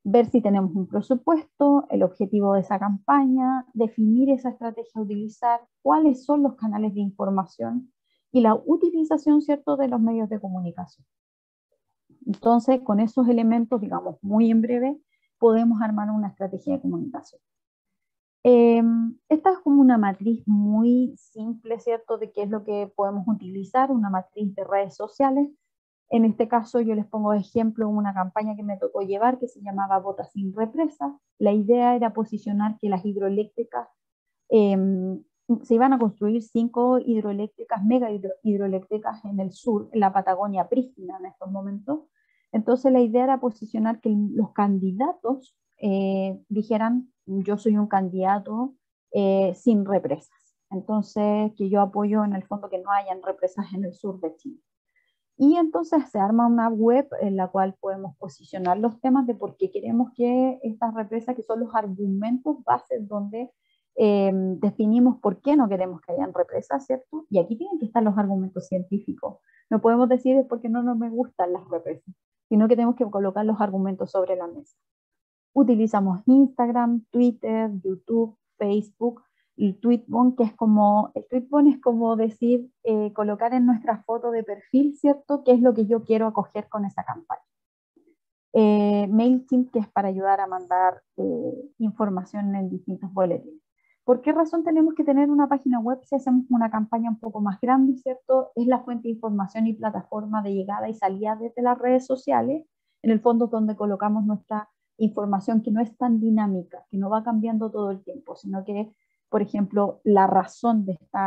[SPEAKER 1] ver si tenemos un presupuesto, el objetivo de esa campaña, definir esa estrategia a utilizar, cuáles son los canales de información y la utilización, ¿cierto?, de los medios de comunicación. Entonces, con esos elementos, digamos, muy en breve, podemos armar una estrategia de comunicación. Esta es como una matriz muy simple, ¿cierto?, de qué es lo que podemos utilizar, una matriz de redes sociales. En este caso yo les pongo de ejemplo una campaña que me tocó llevar que se llamaba Vota sin represas. La idea era posicionar que las hidroeléctricas, eh, se iban a construir 5 hidroeléctricas, mega hidroeléctricas en el sur, en la Patagonia prístina en estos momentos. Entonces la idea era posicionar que los candidatos dijeran, yo soy un candidato sin represas. Entonces, que yo apoyo en el fondo que no hayan represas en el sur de Chile. Y entonces se arma una web en la cual podemos posicionar los temas de por qué queremos que estas represas, que son los argumentos bases donde definimos por qué no queremos que hayan represas, ¿cierto? Y aquí tienen que estar los argumentos científicos. No podemos decir es porque no me gustan las represas, sino que tenemos que colocar los argumentos sobre la mesa. Utilizamos Instagram, Twitter, YouTube, Facebook, el Tweetbot, que es como, el Tweetbot es como decir, colocar en nuestra foto de perfil, ¿cierto?, qué es lo que yo quiero acoger con esa campaña. MailChimp, que es para ayudar a mandar información en distintos boletines. ¿Por qué razón tenemos que tener una página web si hacemos una campaña un poco más grande, ¿cierto? Es la fuente de información y plataforma de llegada y salida desde las redes sociales, en el fondo donde colocamos nuestra información que no es tan dinámica, que no va cambiando todo el tiempo, sino que, por ejemplo, la razón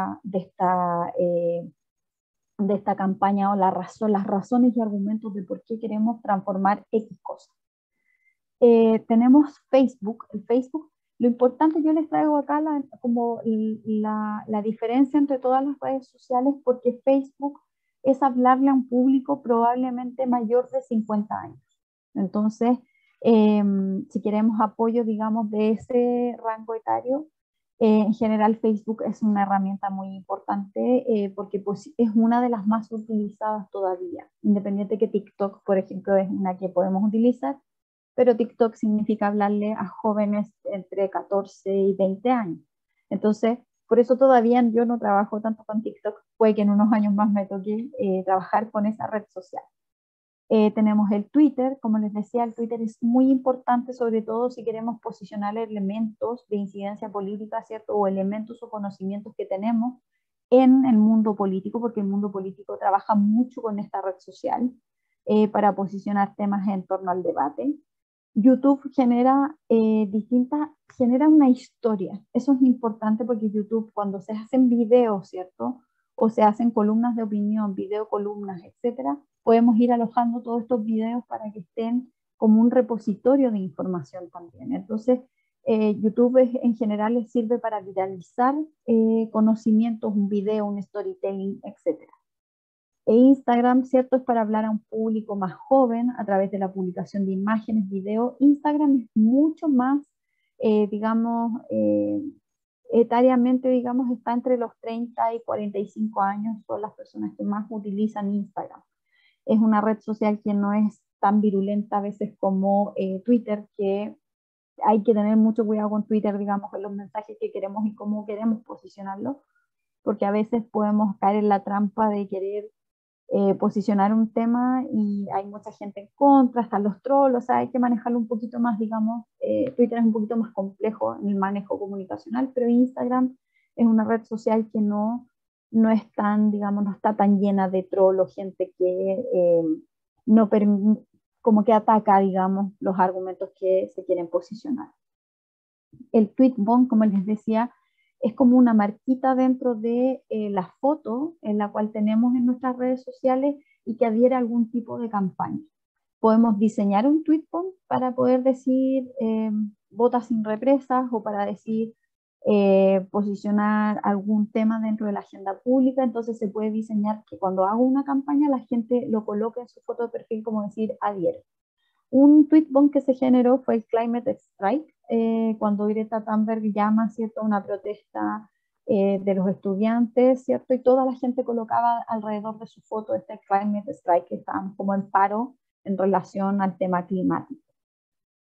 [SPEAKER 1] de esta campaña o las razones y argumentos de por qué queremos transformar X cosas. Tenemos Facebook. El Facebook, lo importante, yo les traigo acá como la diferencia entre todas las redes sociales, porque Facebook es hablarle a un público probablemente mayor de 50 años. Entonces, si queremos apoyo, digamos, de ese rango etario, en general Facebook es una herramienta muy importante porque pues, es una de las más utilizadas todavía, independiente que TikTok, por ejemplo, es una que podemos utilizar, pero TikTok significa hablarle a jóvenes entre 14 y 20 años. Entonces, por eso todavía yo no trabajo tanto con TikTok, puede que en unos años más me toque trabajar con esa red social. Tenemos el Twitter, como les decía, el Twitter es muy importante, sobre todo si queremos posicionar elementos de incidencia política, ¿cierto? O elementos o conocimientos que tenemos en el mundo político, porque el mundo político trabaja mucho con esta red social para posicionar temas en torno al debate. YouTube genera una historia. Eso es importante porque YouTube, cuando se hacen videos, ¿cierto? O se hacen columnas de opinión, video columnas, etcétera, podemos ir alojando todos estos videos para que estén como un repositorio de información también. Entonces, YouTube en general les sirve para viralizar conocimientos, un video, un storytelling, etcétera. E Instagram, ¿cierto? Es para hablar a un público más joven a través de la publicación de imágenes, video. Instagram es mucho más, digamos, etariamente, digamos, está entre los 30 y 45 años, son las personas que más utilizan Instagram. Es una red social que no es tan virulenta a veces como Twitter, que hay que tener mucho cuidado con Twitter, digamos, con los mensajes que queremos y cómo queremos posicionarlos, porque a veces podemos caer en la trampa de querer posicionar un tema y hay mucha gente en contra, están los trolls, o sea, hay que manejarlo un poquito más, digamos, Twitter es un poquito más complejo en el manejo comunicacional, pero Instagram es una red social que no es tan, digamos, no está tan llena de trolls o gente que no como que ataca, digamos, los argumentos que se quieren posicionar. El Tweetbot, como les decía, es como una marquita dentro de la foto en la cual tenemos en nuestras redes sociales y que adhiere a algún tipo de campaña. Podemos diseñar un Tweetbot para poder decir vota sin represas o para decir posicionar algún tema dentro de la agenda pública. Entonces se puede diseñar que cuando hago una campaña la gente lo coloque en su foto de perfil como decir adhiere. Un tweetbot que se generó fue el Climate Strike, cuando Greta Thunberg llama, ¿cierto?, a una protesta de los estudiantes, ¿cierto? Y toda la gente colocaba alrededor de su foto este Climate Strike, que estaban como en paro en relación al tema climático.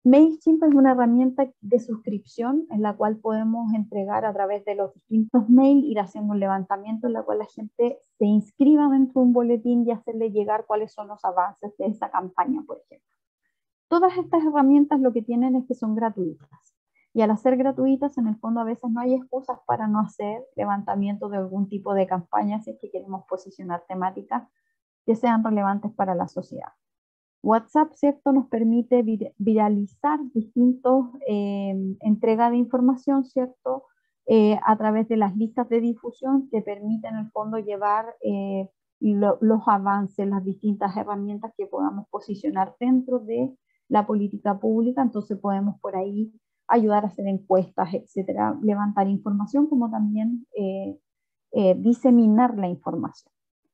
[SPEAKER 1] MailChimp es una herramienta de suscripción en la cual podemos entregar a través de los distintos mails, ir haciendo un levantamiento en la cual la gente se inscriba dentro de un boletín y hacerle llegar cuáles son los avances de esa campaña, por ejemplo. Todas estas herramientas lo que tienen es que son gratuitas. Y al ser gratuitas, en el fondo a veces no hay excusas para no hacer levantamiento de algún tipo de campaña si es que queremos posicionar temáticas que sean relevantes para la sociedad. WhatsApp, ¿cierto?, nos permite viralizar distintos entregas de información, ¿cierto?, a través de las listas de difusión que permiten en el fondo llevar los avances, las distintas herramientas que podamos posicionar dentro de la política pública. Entonces podemos por ahí ayudar a hacer encuestas, etcétera, levantar información, como también diseminar la información.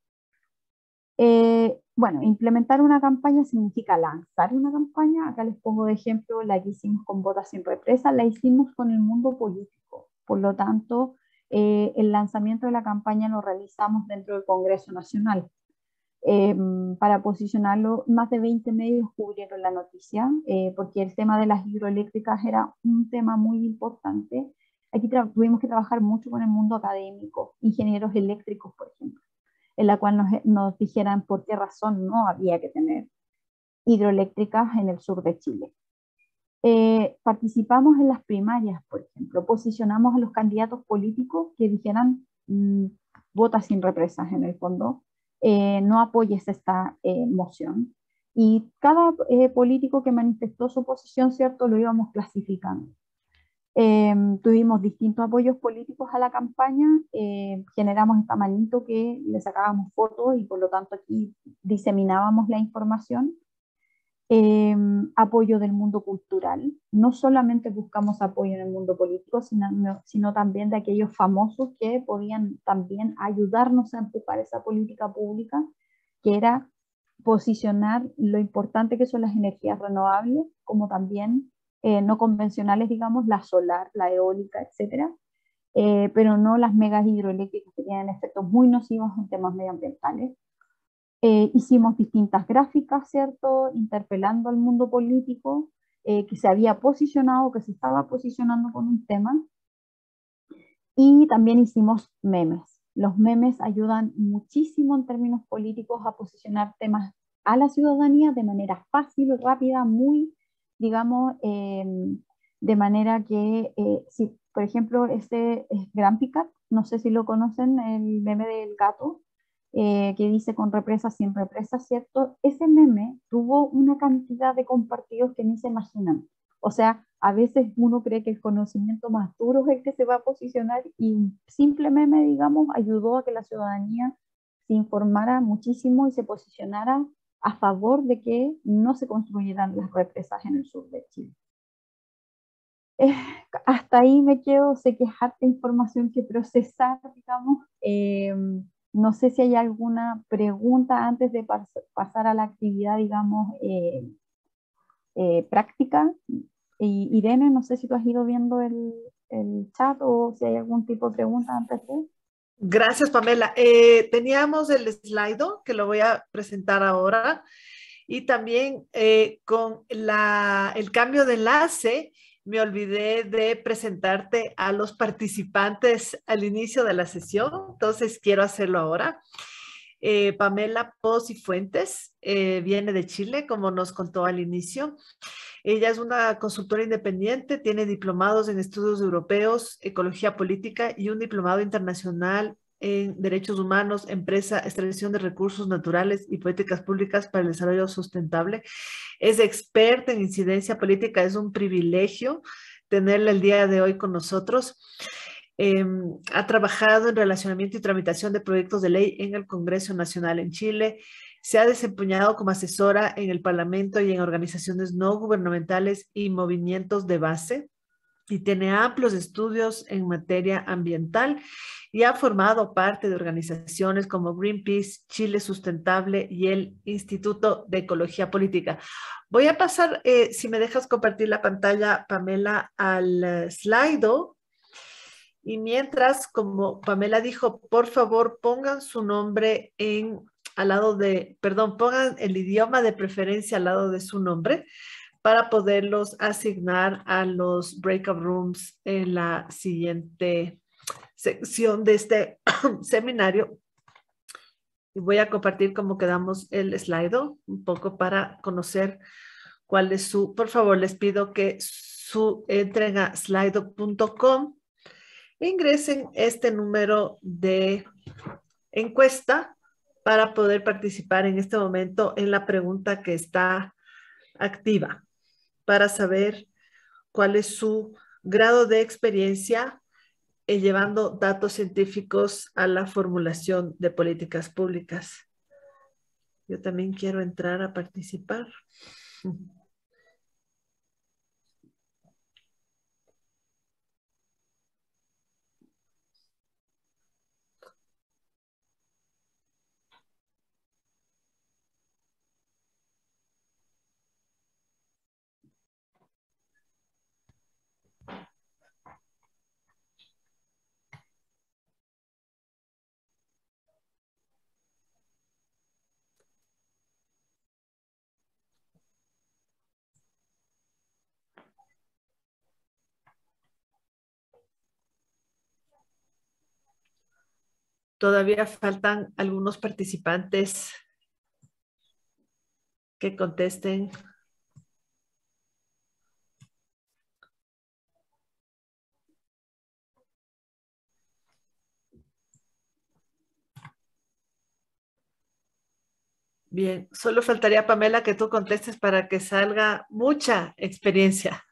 [SPEAKER 1] Bueno, implementar una campaña significa lanzar una campaña. Acá les pongo de ejemplo la que hicimos con Vota Sin Represa, la hicimos con el mundo político. Por lo tanto, el lanzamiento de la campaña lo realizamos dentro del Congreso Nacional. Para posicionarlo, más de 20 medios cubrieron la noticia, porque el tema de las hidroeléctricas era un tema muy importante. Aquí tuvimos que trabajar mucho con el mundo académico, ingenieros eléctricos, por ejemplo, en la cual nos dijeran por qué razón no había que tener hidroeléctricas en el sur de Chile. Participamos en las primarias, por ejemplo, posicionamos a los candidatos políticos que dijeran vota sin represas en el fondo, no apoyes esta moción. Y cada político que manifestó su posición, ¿cierto?, lo íbamos clasificando. Tuvimos distintos apoyos políticos a la campaña, generamos esta manito que le sacábamos fotos y por lo tanto aquí diseminábamos la información. Apoyo del mundo cultural, no solamente buscamos apoyo en el mundo político, sino también de aquellos famosos que podían también ayudarnos a empujar esa política pública, que era posicionar lo importante que son las energías renovables, como también no convencionales, digamos, la solar, la eólica, etcétera, pero no las megas hidroeléctricas que tienen efectos muy nocivos en temas medioambientales. Hicimos distintas gráficas, ¿cierto?, interpelando al mundo político que se había posicionado, que se estaba posicionando con un tema. Y también hicimos memes. Los memes ayudan muchísimo en términos políticos a posicionar temas a la ciudadanía de manera fácil, rápida, muy, digamos, de manera que, si, por ejemplo, este es Grumpy Cat, no sé si lo conocen, el meme del gato, que dice con represas, sin represas, ¿cierto? Ese meme tuvo una cantidad de compartidos que ni se imaginan. O sea, a veces uno cree que el conocimiento más duro es el que se va a posicionar y un simple meme, digamos, ayudó a que la ciudadanía se informara muchísimo y se posicionara a favor de que no se construyeran las represas en el sur de Chile. Hasta ahí me quedo, sé que es harta información que procesar, digamos. No sé si hay alguna pregunta antes de pasar a la actividad, digamos, práctica. Irene, no sé si tú has ido viendo el chat o si hay algún tipo de pregunta antes de...
[SPEAKER 2] Gracias, Pamela. Teníamos el slide que lo voy a presentar ahora y también con el cambio de enlace me olvidé de presentarte a los participantes al inicio de la sesión, entonces quiero hacerlo ahora. Pamela Pos y Fuentes viene de Chile, como nos contó al inicio. Ella es una consultora independiente, tiene diplomados en estudios europeos, ecología política y un diplomado internacional en derechos humanos, empresa, extracción de recursos naturales y políticas públicas para el desarrollo sustentable. Es experta en incidencia política, es un privilegio tenerla el día de hoy con nosotros. Ha trabajado en relacionamiento y tramitación de proyectos de ley en el Congreso Nacional en Chile. Se ha desempeñado como asesora en el Parlamento y en organizaciones no gubernamentales y movimientos de base, y tiene amplios estudios en materia ambiental y ha formado parte de organizaciones como Greenpeace, Chile Sustentable y el Instituto de Ecología Política. Voy a pasar, si me dejas compartir la pantalla, Pamela, al Slido. Y mientras, como Pamela dijo, por favor pongan su nombre al lado de, perdón, pongan el idioma de preferencia al lado de su nombre para poderlos asignar a los breakout rooms en la siguiente sección de este seminario. Y voy a compartir cómo quedamos el slide un poco para conocer cuál es su, por favor, les pido que entren a slido.com e ingresen este número de encuesta para poder participar en este momento en la pregunta que está activa, para saber cuál es su grado de experiencia llevando datos científicos a la formulación de políticas públicas. Yo también quiero entrar a participar. Todavía faltan algunos participantes que contesten. Bien, solo faltaría, Pamela, que tú contestes para que salga mucha experiencia.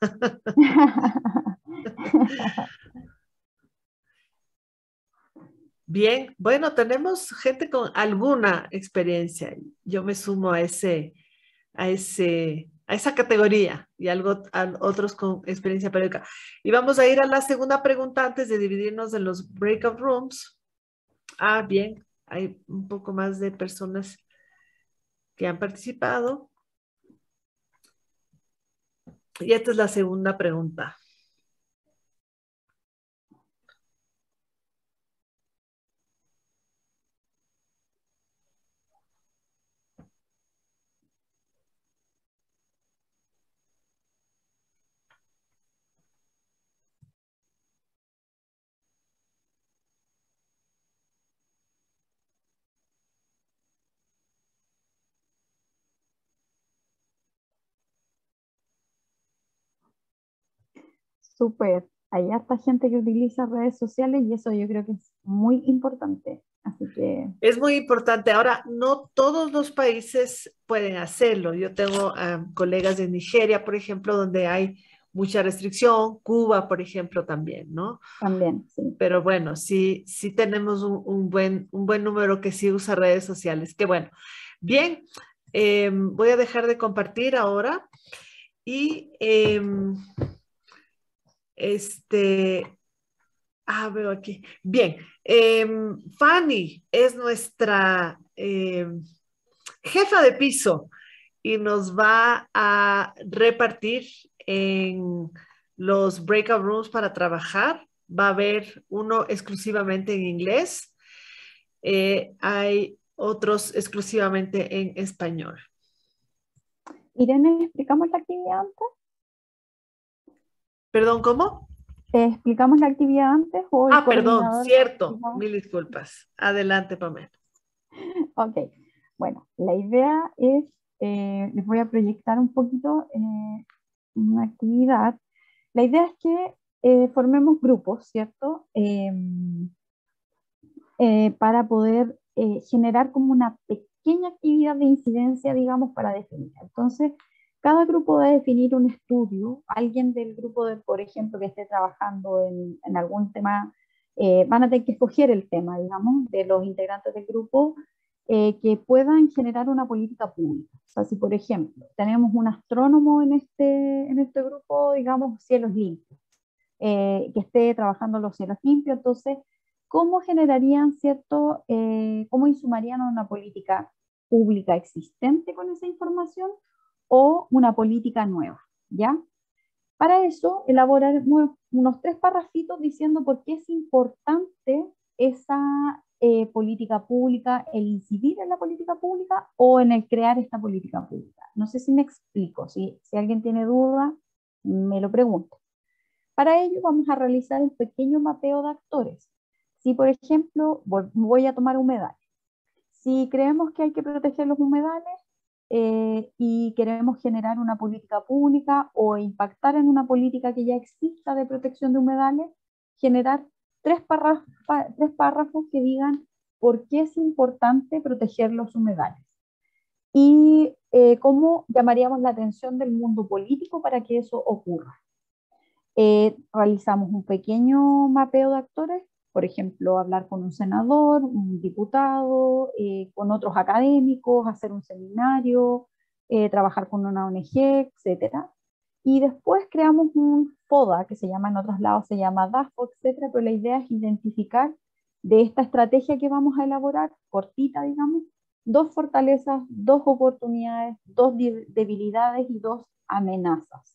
[SPEAKER 2] Bien, bueno, tenemos gente con alguna experiencia. Yo me sumo a esa categoría y otros con experiencia periódica. Y vamos a ir a la segunda pregunta antes de dividirnos en los breakout rooms. Ah, bien, hay un poco más de personas que han participado. Y esta es la segunda pregunta.
[SPEAKER 1] Súper. Hay harta gente que utiliza redes sociales y eso yo creo que es muy importante. Así que,
[SPEAKER 2] Es muy importante. Ahora, no todos los países pueden hacerlo. Yo tengo colegas de Nigeria, por ejemplo, donde hay mucha restricción, Cuba, por ejemplo, también, ¿no?
[SPEAKER 1] también, sí.
[SPEAKER 2] Pero bueno, sí tenemos un buen número que sí usa redes sociales. Qué bueno. Bien, voy a dejar de compartir ahora y este, veo aquí. Bien, Fanny es nuestra jefa de piso y nos va a repartir en los breakout rooms para trabajar. Va a haber uno exclusivamente en inglés. Hay otros exclusivamente en español.
[SPEAKER 1] Irene, ¿explicamos la actividad antes?
[SPEAKER 2] Perdón, ¿cómo?
[SPEAKER 1] ¿Explicamos la actividad antes o el
[SPEAKER 2] Perdón,
[SPEAKER 1] coordinador la
[SPEAKER 2] cierto.
[SPEAKER 1] explica?
[SPEAKER 2] Mil disculpas. Adelante, Pamela.
[SPEAKER 1] Ok, bueno, la idea es, les voy a proyectar un poquito una actividad. La idea es que formemos grupos, ¿cierto? Para poder generar como una pequeña actividad de incidencia, digamos, para definir. Entonces, cada grupo va a definir un estudio. Alguien del grupo, por ejemplo, que esté trabajando en algún tema, van a tener que escoger el tema, digamos, de los integrantes del grupo que puedan generar una política pública. O sea, si por ejemplo tenemos un astrónomo en este grupo, digamos, cielos limpios, que esté trabajando los cielos limpios, entonces, ¿cómo generarían, cierto, cómo insumarían una política pública existente con esa información o una política nueva? ¿Ya? Para eso, elaborar unos 3 parrafitos diciendo por qué es importante esa política pública, el incidir en la política pública o en el crear esta política pública. No sé si me explico, si alguien tiene duda, me lo pregunto. Para ello vamos a realizar un pequeño mapeo de actores. Si, por ejemplo, voy a tomar humedales. Si creemos que hay que proteger los humedales y queremos generar una política pública o impactar en una política que ya exista de protección de humedales, generar tres párrafos que digan por qué es importante proteger los humedales y cómo llamaríamos la atención del mundo político para que eso ocurra. Realizamos un pequeño mapeo de actores, por ejemplo, hablar con un senador, un diputado, con otros académicos, hacer un seminario, trabajar con una ONG, etcétera. Y después creamos un FODA, que se llama en otros lados, se llama DAFO, etcétera, pero la idea es identificar de esta estrategia que vamos a elaborar, cortita, digamos, dos fortalezas, dos oportunidades, dos debilidades y dos amenazas.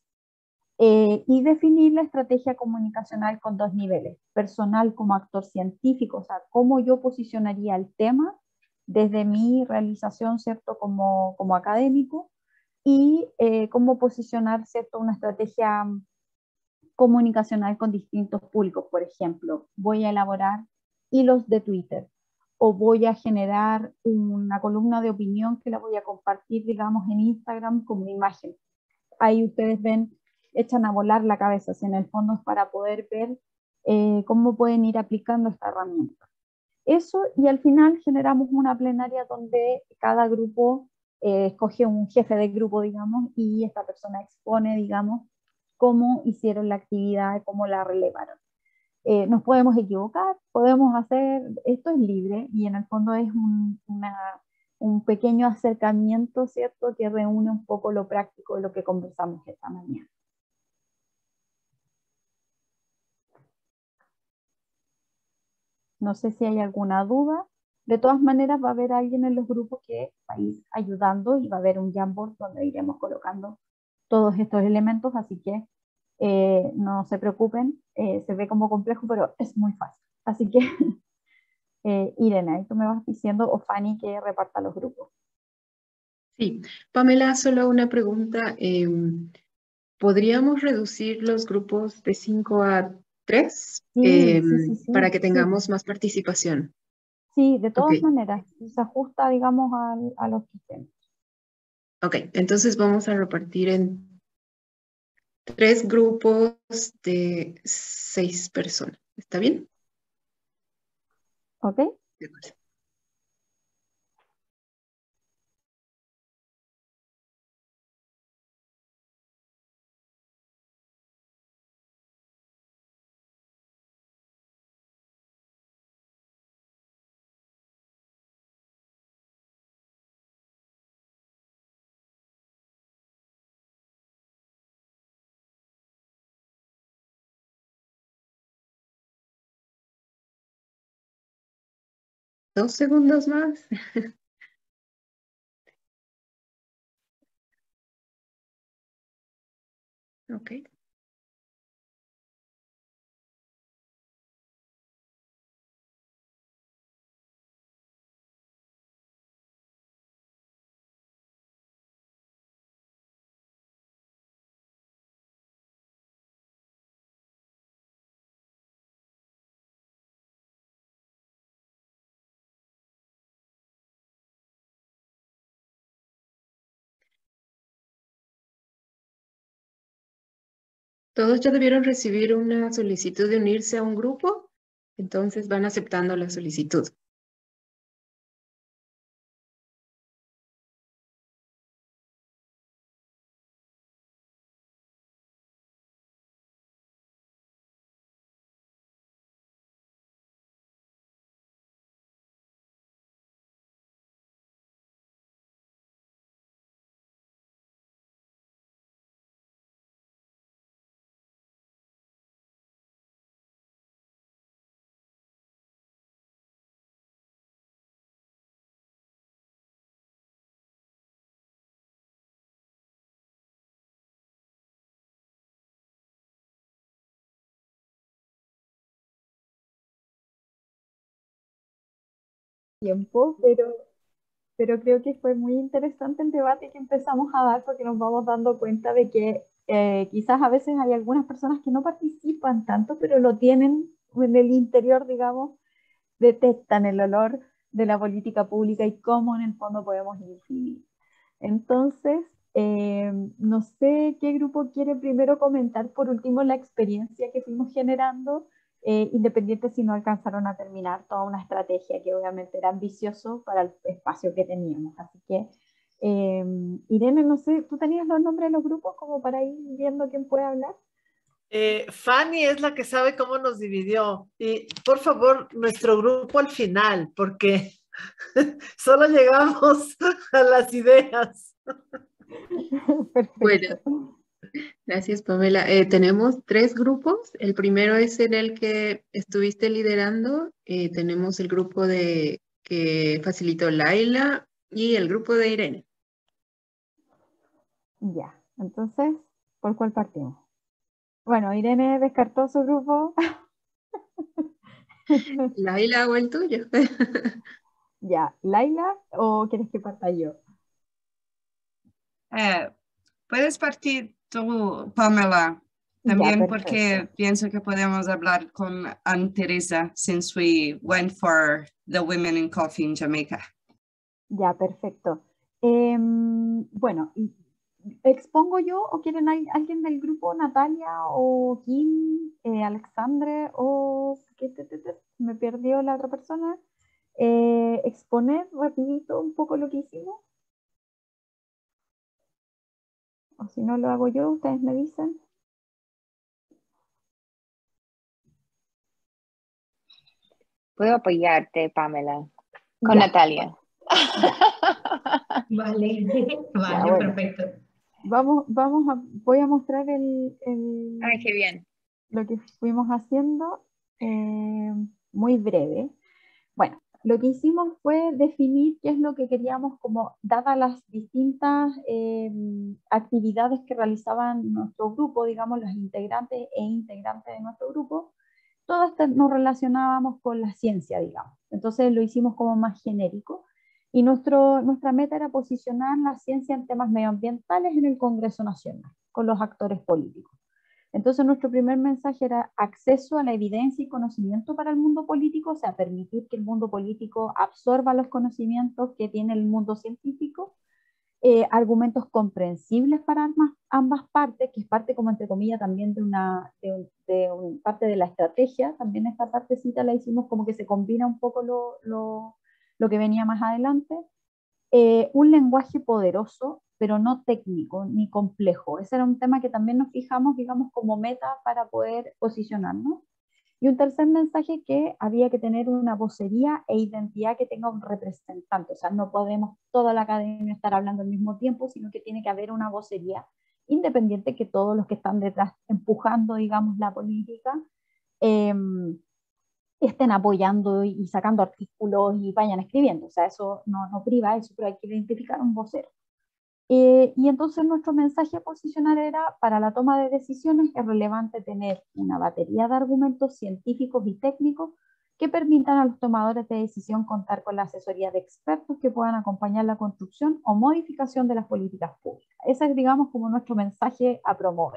[SPEAKER 1] Y definir la estrategia comunicacional con dos niveles, personal como actor científico, o sea, cómo yo posicionaría el tema desde mi realización, ¿cierto?, como académico, y cómo posicionar, ¿cierto?, una estrategia comunicacional con distintos públicos. Por ejemplo, voy a elaborar hilos de Twitter o voy a generar una columna de opinión que la voy a compartir, digamos, en Instagram como imagen. Ahí ustedes ven, echan a volar la cabeza, si en el fondo es para poder ver cómo pueden ir aplicando esta herramienta. Eso, y al final generamos una plenaria donde cada grupo escoge un jefe de grupo, digamos, y esta persona expone, digamos, cómo hicieron la actividad, cómo la relevaron. Nos podemos equivocar, podemos hacer, esto es libre y en el fondo es un pequeño acercamiento, ¿cierto?, que reúne un poco lo práctico de lo que conversamos esta mañana. No sé si hay alguna duda. De todas maneras, va a haber alguien en los grupos que va a ir ayudando y va a haber un Jamboard donde iremos colocando todos estos elementos, así que no se preocupen, se ve como complejo, pero es muy fácil. Así que, Irene, ahí tú me vas diciendo, o Fanny, que reparta los grupos.
[SPEAKER 3] Sí, Pamela, solo una pregunta. ¿Podríamos reducir los grupos de 5 a 3
[SPEAKER 1] Sí, sí, sí,
[SPEAKER 3] para
[SPEAKER 1] sí,
[SPEAKER 3] que
[SPEAKER 1] sí.
[SPEAKER 3] tengamos más participación?
[SPEAKER 1] Sí, de
[SPEAKER 3] Ok,
[SPEAKER 1] todas maneras, se ajusta, digamos, a los sistemas.
[SPEAKER 3] ok. Entonces vamos a repartir en 3 grupos de 6 personas. ¿Está bien?
[SPEAKER 1] ¿Ok?
[SPEAKER 3] De acuerdo. Dos segundos más. Ok. Todos ya debieron recibir una solicitud de unirse a un grupo, entonces van aceptando la solicitud.
[SPEAKER 1] tiempo, pero creo que fue muy interesante el debate que empezamos a dar porque nos vamos dando cuenta de que quizás a veces hay algunas personas que no participan tanto, pero lo tienen en el interior, digamos, detectan el olor de la política pública y cómo en el fondo podemos incidir. Entonces, no sé qué grupo quiere primero comentar por último la experiencia que fuimos generando, independiente si no alcanzaron a terminar toda una estrategia que obviamente era ambicioso para el espacio que teníamos. Así que, Irene, no sé, ¿tú tenías los nombres de los grupos como para ir viendo quién puede hablar?
[SPEAKER 2] Fanny es la que sabe cómo nos dividió. Y por favor, nuestro grupo al final, porque solo llegamos a las ideas.
[SPEAKER 3] Bueno,
[SPEAKER 1] Perfecto.
[SPEAKER 3] gracias, Pamela. Tenemos tres grupos. El primero es en el que estuviste liderando. Tenemos el grupo que facilitó Laila y el grupo de Irene.
[SPEAKER 1] Ya, entonces, ¿por cuál partimos? Bueno, Irene descartó su grupo.
[SPEAKER 3] Laila, hago el tuyo.
[SPEAKER 1] Ya, ¿Laila o quieres que parta yo?
[SPEAKER 4] Eh, Puedes partir tú, Pamela,
[SPEAKER 1] Ya,
[SPEAKER 4] también
[SPEAKER 1] perfecto.
[SPEAKER 4] porque pienso que podemos hablar con Ann Teresa since we went for the Women in Coffee in Jamaica.
[SPEAKER 1] Ya, perfecto. Bueno, ¿expongo yo o quieren alguien del grupo, Natalia o Kim, Alexandre o me perdió la otra persona? Exponer rapidito un poco lo que hicimos, o si no lo hago yo, ustedes me dicen.
[SPEAKER 5] Puedo apoyarte, Pamela, con
[SPEAKER 1] Ya,
[SPEAKER 5] Natalia.
[SPEAKER 1] ya,
[SPEAKER 6] Vale,
[SPEAKER 1] ya,
[SPEAKER 6] vale,
[SPEAKER 1] bueno.
[SPEAKER 6] perfecto.
[SPEAKER 1] Voy a mostrar
[SPEAKER 5] Ay, qué bien.
[SPEAKER 1] lo que fuimos haciendo muy breve. Bueno, lo que hicimos fue definir qué es lo que queríamos como, dadas las distintas actividades que realizaban nuestro grupo, digamos, los integrantes e integrantes de nuestro grupo, todas nos relacionábamos con la ciencia, digamos. Entonces lo hicimos como más genérico. Y nuestra meta era posicionar la ciencia en temas medioambientales en el Congreso Nacional, con los actores políticos. Entonces nuestro primer mensaje era acceso a la evidencia y conocimiento para el mundo político, o sea, permitir que el mundo político absorba los conocimientos que tiene el mundo científico, argumentos comprensibles para ambas partes, que es parte como entre comillas también de parte de la estrategia, también esta partecita la hicimos como que se combina un poco lo que venía más adelante, un lenguaje poderoso, pero no técnico ni complejo. Ese era un tema que también nos fijamos, digamos, como meta para poder posicionarnos. Y un tercer mensaje que había que tener una vocería e identidad que tenga un representante. O sea, no podemos toda la academia estar hablando al mismo tiempo, sino que tiene que haber una vocería independiente que todos los que están detrás empujando, digamos, la política, eh, estén apoyando y sacando artículos y vayan escribiendo. O sea, eso no priva eso, pero hay que identificar un vocero. Y entonces nuestro mensaje a posicionar era, para la toma de decisiones es relevante tener una batería de argumentos científicos y técnicos que permitan a los tomadores de decisión contar con la asesoría de expertos que puedan acompañar la construcción o modificación de las políticas públicas. Ese es, digamos, como nuestro mensaje a promover.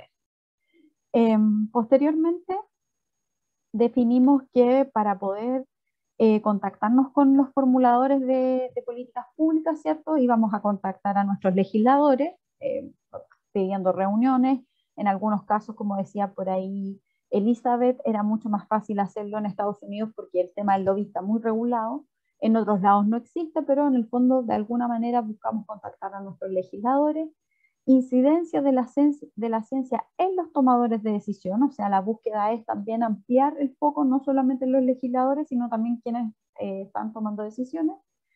[SPEAKER 1] Posteriormente, definimos que para poder contactarnos con los formuladores de políticas públicas, ¿cierto? Íbamos a contactar a nuestros legisladores, pidiendo reuniones. En algunos casos, como decía por ahí Elizabeth, era mucho más fácil hacerlo en Estados Unidos porque el tema del lobby está muy regulado. En otros lados no existe, pero en el fondo de alguna manera buscamos contactar a nuestros legisladores. Incidencia de la ciencia en los tomadores de decisión, o sea, la búsqueda es también ampliar el foco, no solamente en los legisladores, sino también quienes están tomando decisiones.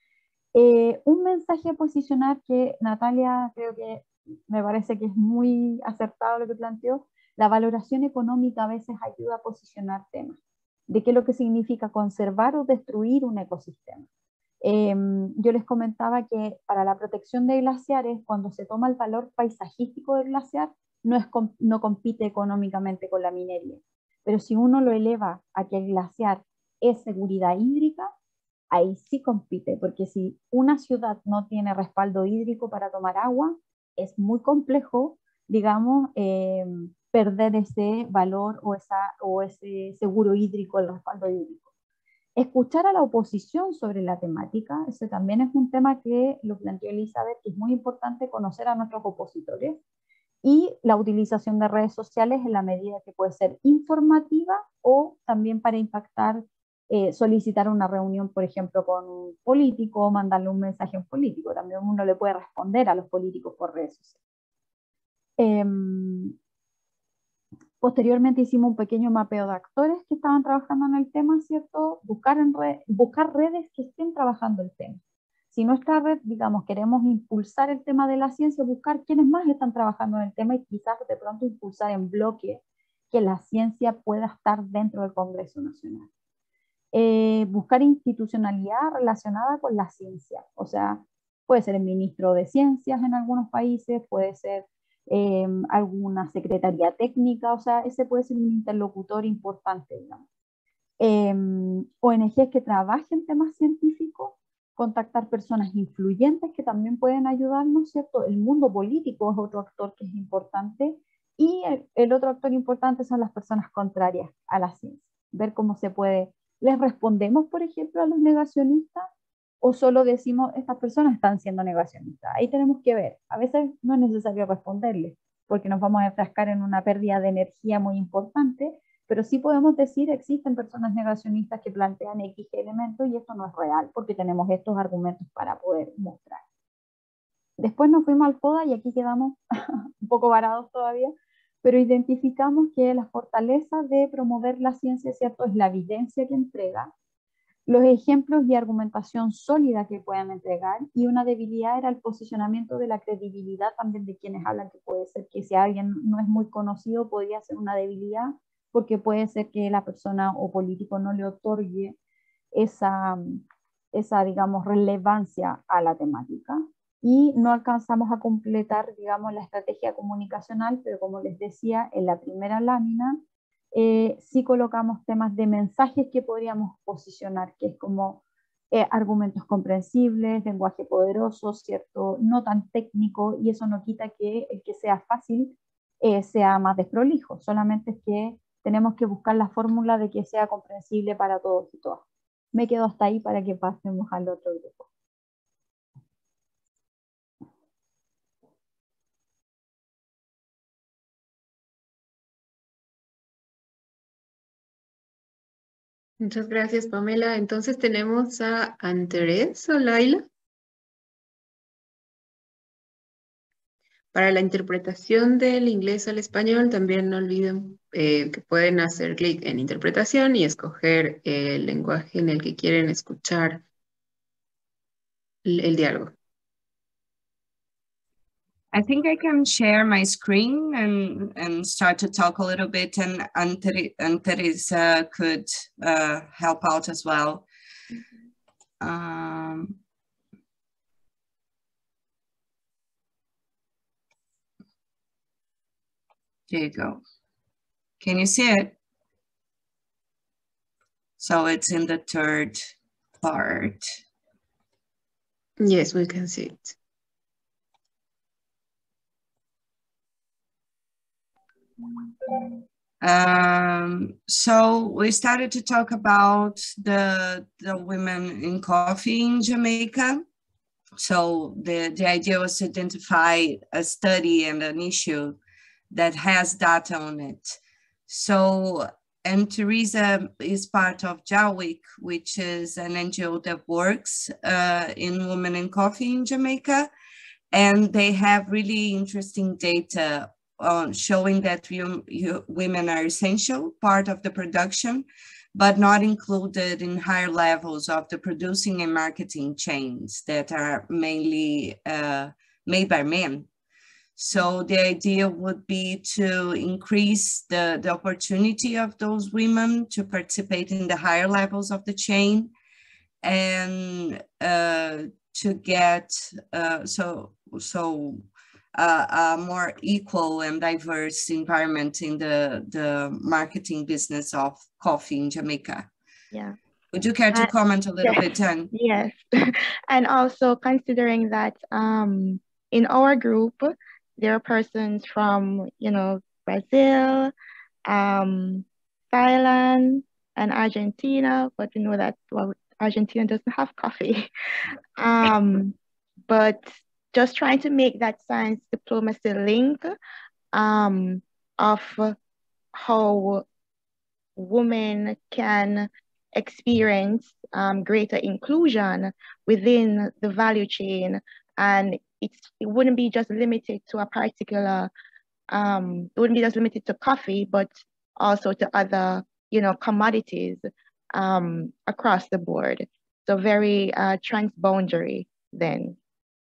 [SPEAKER 1] Un mensaje a posicionar que Natalia creo que me parece que es muy acertado lo que planteó, la valoración económica a veces ayuda a posicionar temas, de qué es lo que significa conservar o destruir un ecosistema. Yo les comentaba que para la protección de glaciares, cuando se toma el valor paisajístico del glaciar, no compite económicamente con la minería. Pero si uno lo eleva a que el glaciar es seguridad hídrica, ahí sí compite, porque si una ciudad no tiene respaldo hídrico para tomar agua, es muy complejo, digamos, perder ese valor o ese seguro hídrico, el respaldo hídrico. Escuchar a la oposición sobre la temática, ese también es un tema que lo planteó Elizabeth, que es muy importante conocer a nuestros opositores, y la utilización de redes sociales en la medida que puede ser informativa o también para impactar, solicitar una reunión, por ejemplo, con un político o mandarle un mensaje a un político. También uno le puede responder a los políticos por redes sociales. Posteriormente hicimos un pequeño mapeo de actores que estaban trabajando en el tema, ¿cierto? Buscar redes que estén trabajando el tema. Si nuestra red, digamos, queremos impulsar el tema de la ciencia, buscar quiénes más están trabajando en el tema y quizás de pronto impulsar en bloque que la ciencia pueda estar dentro del Congreso Nacional. Buscar institucionalidad relacionada con la ciencia, o sea, puede ser el ministro de Ciencias en algunos países, puede ser alguna secretaría técnica, o sea, ese puede ser un interlocutor importante, digamos. ONGs que trabajen temas científicos, contactar personas influyentes que también pueden ayudarnos, ¿cierto? El mundo político es otro actor que es importante, y el otro actor importante son las personas contrarias a la ciencia, ver cómo se puede. ¿Les respondemos, por ejemplo, a los negacionistas? ¿O solo decimos, estas personas están siendo negacionistas? Ahí tenemos que ver. A veces no es necesario responderles, porque nos vamos a enfrascar en una pérdida de energía muy importante, pero sí podemos decir, existen personas negacionistas que plantean X elementos y esto no es real, porque tenemos estos argumentos para poder mostrar. Después nos fuimos al FODA y aquí quedamos un poco varados todavía, pero identificamos que la fortaleza de promover la ciencia, ¿cierto?, es la evidencia que entrega, los ejemplos y argumentación sólida que puedan entregar, y una debilidad era el posicionamiento de la credibilidad también de quienes hablan, que puede ser que si alguien no es muy conocido podría ser una debilidad, porque puede ser que la persona o político no le otorgue esa, digamos, relevancia a la temática, y no alcanzamos a completar, digamos, la estrategia comunicacional, pero como les decía, en la primera lámina sí colocamos temas de mensajes que podríamos posicionar, que es como argumentos comprensibles, lenguaje poderoso, ¿cierto? No tan técnico, y eso no quita que el que sea fácil sea más desprolijo, solamente es que tenemos que buscar la fórmula de que sea comprensible para todos y todas. Me quedo hasta ahí para que pasemos al otro grupo.
[SPEAKER 3] Muchas gracias, Pamela. Entonces tenemos a Andrés o Laila. Para la interpretación del inglés al español, también no olviden que pueden hacer clic en interpretación y escoger el lenguaje en el que quieren escuchar el diálogo.
[SPEAKER 4] I think I can share my screen and start to talk a little bit, and Teresa could help out as well. There you go. Can you see it? So it's in the third part.
[SPEAKER 3] Yes, we can see it.
[SPEAKER 4] So we started to talk about the women in coffee in Jamaica. So the idea was to identify a study and an issue that has data on it. So, and Teresa is part of JAWIC, which is an NGO that works in women in coffee in Jamaica. And they have really interesting data showing that women are essential part of the production, but not included in higher levels of the producing and marketing chains that are mainly made by men. So the idea would be to increase the opportunity of those women to participate in the higher levels of the chain, and to get a more equal and diverse environment in the marketing business of coffee in Jamaica.
[SPEAKER 7] Yeah.
[SPEAKER 4] Would you care to comment a little bit, Jen?
[SPEAKER 7] Yes. And also considering that in our group, there are persons from, Brazil, Thailand, and Argentina, but we know that, well, Argentina doesn't have coffee. But just trying to make that science diplomacy link of how women can experience greater inclusion within the value chain, and it wouldn't be just limited to a particular it wouldn't be just limited to coffee, but also to other commodities across the board. So very transboundary then.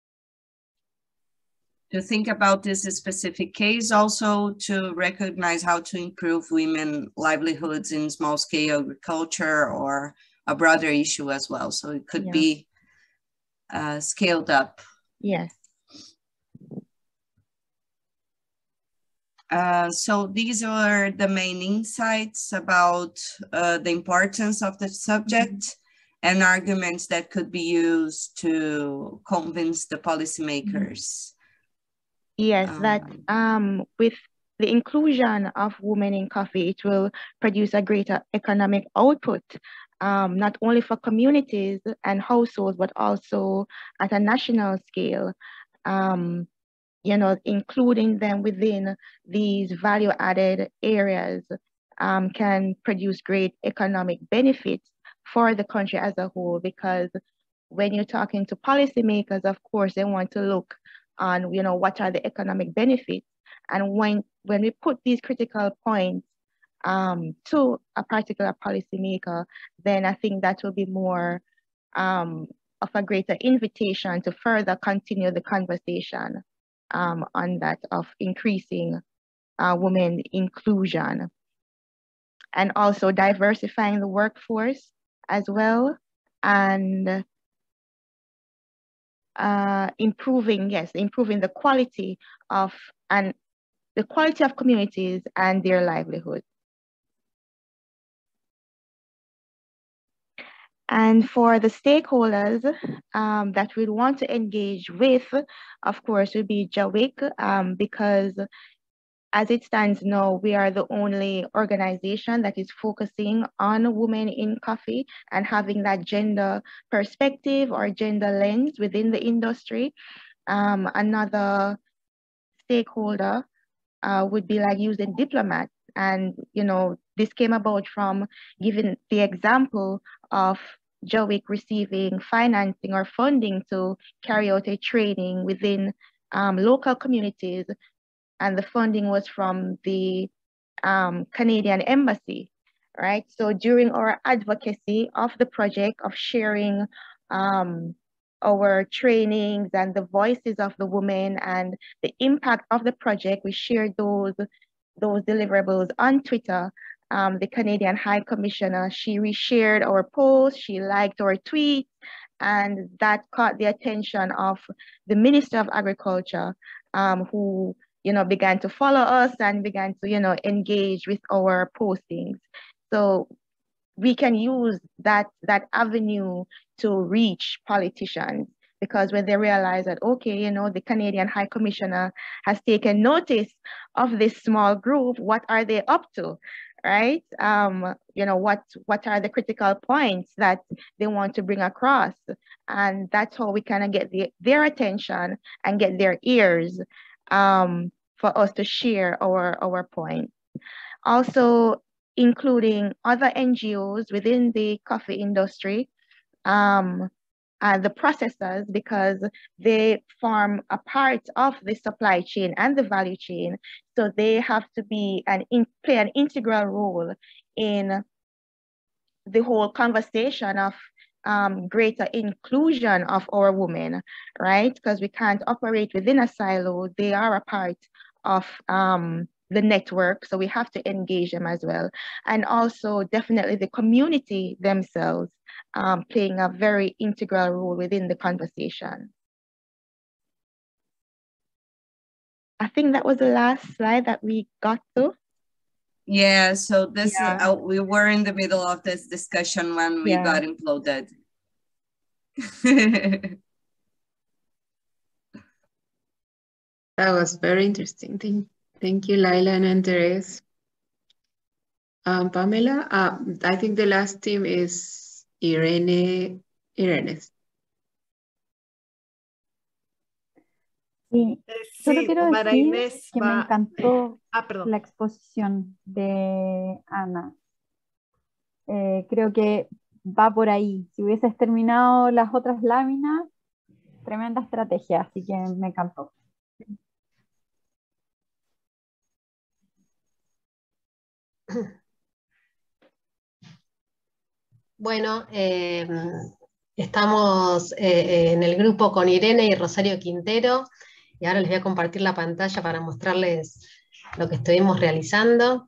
[SPEAKER 4] To think about this specific case, also to recognize how to improve women livelihoods in small scale agriculture, or a broader issue as well. So it could be scaled up.
[SPEAKER 7] Yes.
[SPEAKER 4] So these are the main insights about the importance of the subject and arguments that could be used to convince the policymakers.
[SPEAKER 7] Yes, that with the inclusion of women in coffee, it will produce a greater economic output, not only for communities and households, but also at a national scale. Including them within these value-added areas can produce great economic benefits for the country as a whole, because when you're talking to policymakers, of course, they want to look on, what are the economic benefits. And when we put these critical points to a particular policymaker, then I think that will be more of a greater invitation to further continue the conversation on that of increasing women inclusion, and also diversifying the workforce as well, and improving the quality of communities and their livelihood. And for the stakeholders that we'd want to engage with, of course, would be JAWIC, because as it stands now, we are the only organization that is focusing on women in coffee and having that gender perspective or gender lens within the industry. Another stakeholder would be like using diplomats. And, this came about from giving the example of JAWIC receiving financing or funding to carry out a training within local communities. And the funding was from the Canadian Embassy, right? So during our advocacy of the project of sharing our trainings and the voices of the women and the impact of the project, we shared those deliverables on Twitter. The Canadian High Commissioner, she reshared our posts, she liked our tweets, and that caught the attention of the Minister of Agriculture, who began to follow us and began to engage with our postings. So we can use that avenue to reach politicians, because when they realize that, okay, the Canadian High Commissioner has taken notice of this small group, what are they up to, right? What are the critical points that they want to bring across? And that's how we kind of get their attention and get their ears for us to share our points. Also, including other NGOs within the coffee industry, the processors, because they form a part of the supply chain and the value chain. So they have to be play an integral role in the whole conversation of greater inclusion of our women, right? Because we can't operate within a silo. They are a part of the network, so we have to engage them as well. And also definitely the community themselves playing a very integral role within the conversation. I think that was the last slide that we got to.
[SPEAKER 4] Yeah, so this
[SPEAKER 1] Yeah.
[SPEAKER 4] we were in the middle of this discussion when we got imploded.
[SPEAKER 3] That was very interesting. Thank you, Laila and Andres. Pamela, I think the last team is Irene.
[SPEAKER 1] Sí, solo
[SPEAKER 2] Sí,
[SPEAKER 1] quiero
[SPEAKER 2] María
[SPEAKER 1] decir
[SPEAKER 2] Inés
[SPEAKER 1] que me
[SPEAKER 2] va.
[SPEAKER 1] encantó
[SPEAKER 2] Perdón.
[SPEAKER 1] la exposición de Ana. Creo que va por ahí. Si hubieses terminado las otras láminas, tremenda estrategia, así que me encantó.
[SPEAKER 8] Bueno, estamos en el grupo con Irene y Rosario Quintero, y ahora les voy a compartir la pantalla para mostrarles lo que estuvimos realizando.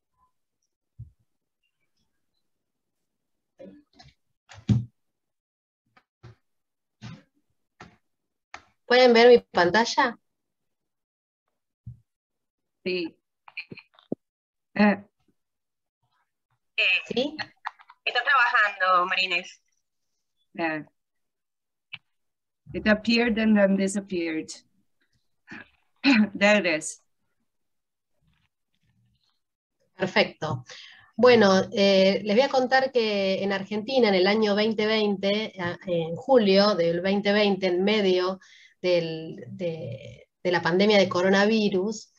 [SPEAKER 8] ¿Pueden ver mi pantalla?
[SPEAKER 4] Sí.
[SPEAKER 8] ¿Sí?
[SPEAKER 9] Está trabajando, Marines.
[SPEAKER 4] Yeah. It appeared and then disappeared. There it is.
[SPEAKER 8] Perfecto. Bueno, les voy a contar que en Argentina, en el año 2020, en julio del 2020, en medio de la pandemia de coronavirus,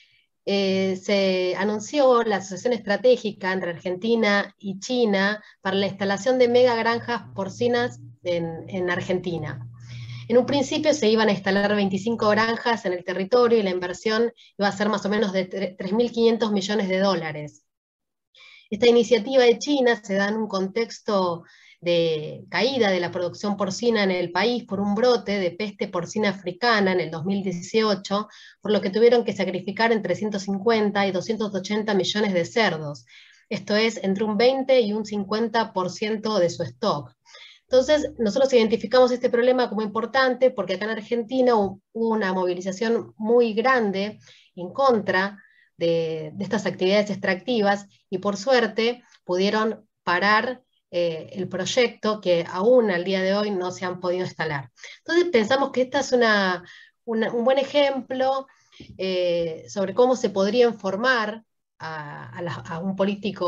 [SPEAKER 8] se anunció la asociación estratégica entre Argentina y China para la instalación de mega granjas porcinas en Argentina. En un principio se iban a instalar 25 granjas en el territorio y la inversión iba a ser más o menos de 3.500 millones de dólares. Esta iniciativa de China se da en un contexto de caída de la producción porcina en el país por un brote de peste porcina africana en el 2018, por lo que tuvieron que sacrificar entre 150 y 280 millones de cerdos. Esto es entre un 20 y un 50% de su stock. Entonces, nosotros identificamos este problema como importante porque acá en Argentina hubo una movilización muy grande en contra de estas actividades extractivas y por suerte pudieron parar el proyecto que aún al día de hoy no se han podido instalar. Entonces pensamos que esta es un buen ejemplo sobre cómo se podría informar a un político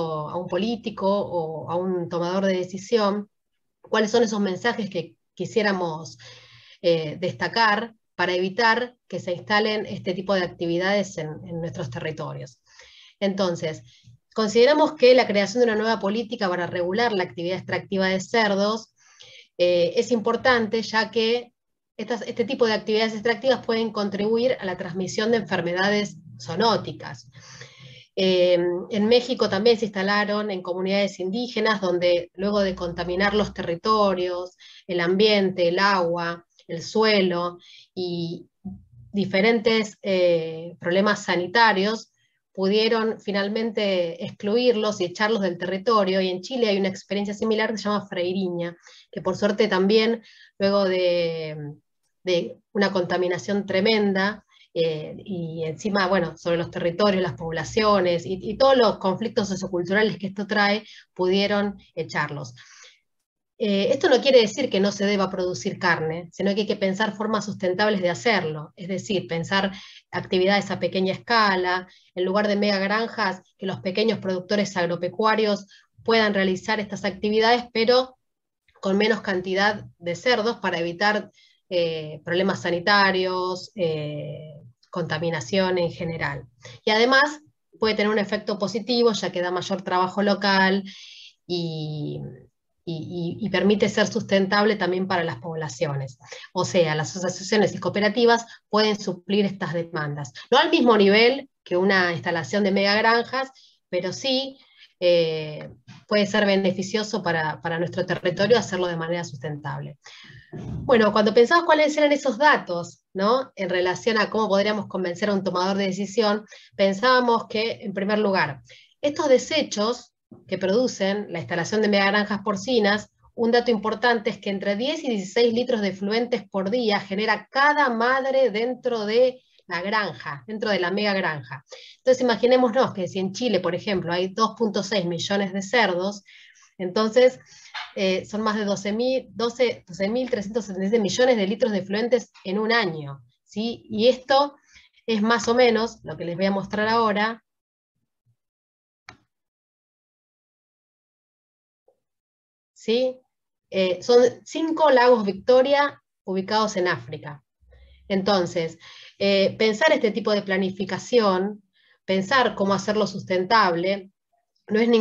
[SPEAKER 8] o a un tomador de decisión cuáles son esos mensajes que quisiéramos destacar para evitar que se instalen este tipo de actividades en nuestros territorios. Entonces, consideramos que la creación de una nueva política para regular la actividad extractiva de cerdos es importante, ya que este tipo de actividades extractivas pueden contribuir a la transmisión de enfermedades zoonóticas. En México también se instalaron en comunidades indígenas donde luego de contaminar los territorios, el ambiente, el agua, el suelo y diferentes problemas sanitarios, pudieron finalmente excluirlos y echarlos del territorio, y en Chile hay una experiencia similar que se llama Freiriña, que por suerte también, luego de una contaminación tremenda, y encima, bueno, sobre los territorios, las poblaciones y todos los conflictos socioculturales que esto trae, pudieron echarlos. Esto no quiere decir que no se deba producir carne, sino que hay que pensar formas sustentables de hacerlo, es decir, pensar actividades a pequeña escala, en lugar de mega granjas, que los pequeños productores agropecuarios puedan realizar estas actividades, pero con menos cantidad de cerdos para evitar problemas sanitarios, contaminación en general. Y además puede tener un efecto positivo, ya que da mayor trabajo local y permite ser sustentable también para las poblaciones. O sea, las asociaciones y cooperativas pueden suplir estas demandas. No al mismo nivel que una instalación de megagranjas, pero sí puede ser beneficioso para nuestro territorio hacerlo de manera sustentable. Bueno, cuando pensamos cuáles eran esos datos, ¿no?, en relación a cómo podríamos convencer a un tomador de decisión, pensábamos que, en primer lugar, estos desechos que producen la instalación de megagranjas porcinas, un dato importante es que entre 10 y 16 litros de efluentes por día genera cada madre dentro de la granja, dentro de la mega granja. Entonces imaginémonos que si en Chile, por ejemplo, hay 2.6 millones de cerdos, entonces son más de 12.377 millones de litros de efluentes en un año, ¿sí? Y esto es más o menos lo que les voy a mostrar ahora. ¿Sí? Son 5 lagos Victoria ubicados en África. Entonces, pensar este tipo de planificación, pensar cómo hacerlo sustentable, no es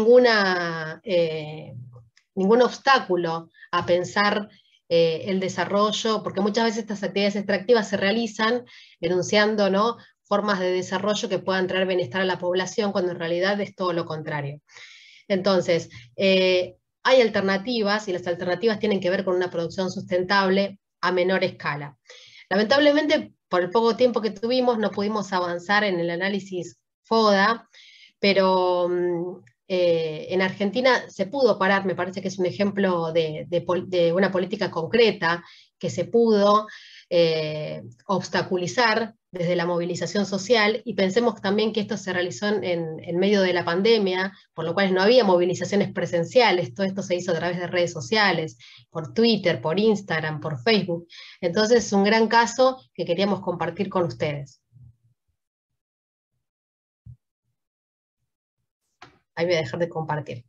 [SPEAKER 8] ningún obstáculo a pensar el desarrollo, porque muchas veces estas actividades extractivas se realizan enunciando, ¿no?, formas de desarrollo que puedan traer bienestar a la población, cuando en realidad es todo lo contrario. Entonces, hay alternativas, y las alternativas tienen que ver con una producción sustentable a menor escala. Lamentablemente, por el poco tiempo que tuvimos, no pudimos avanzar en el análisis FODA, pero en Argentina se pudo parar, me parece que es un ejemplo de una política concreta que se pudo obstaculizar desde la movilización social, y pensemos también que esto se realizó en medio de la pandemia, por lo cual no había movilizaciones presenciales, todo esto se hizo a través de redes sociales, por Twitter, por Instagram, por Facebook. Entonces es un gran caso que queríamos compartir con ustedes. Ahí voy a dejar de compartir.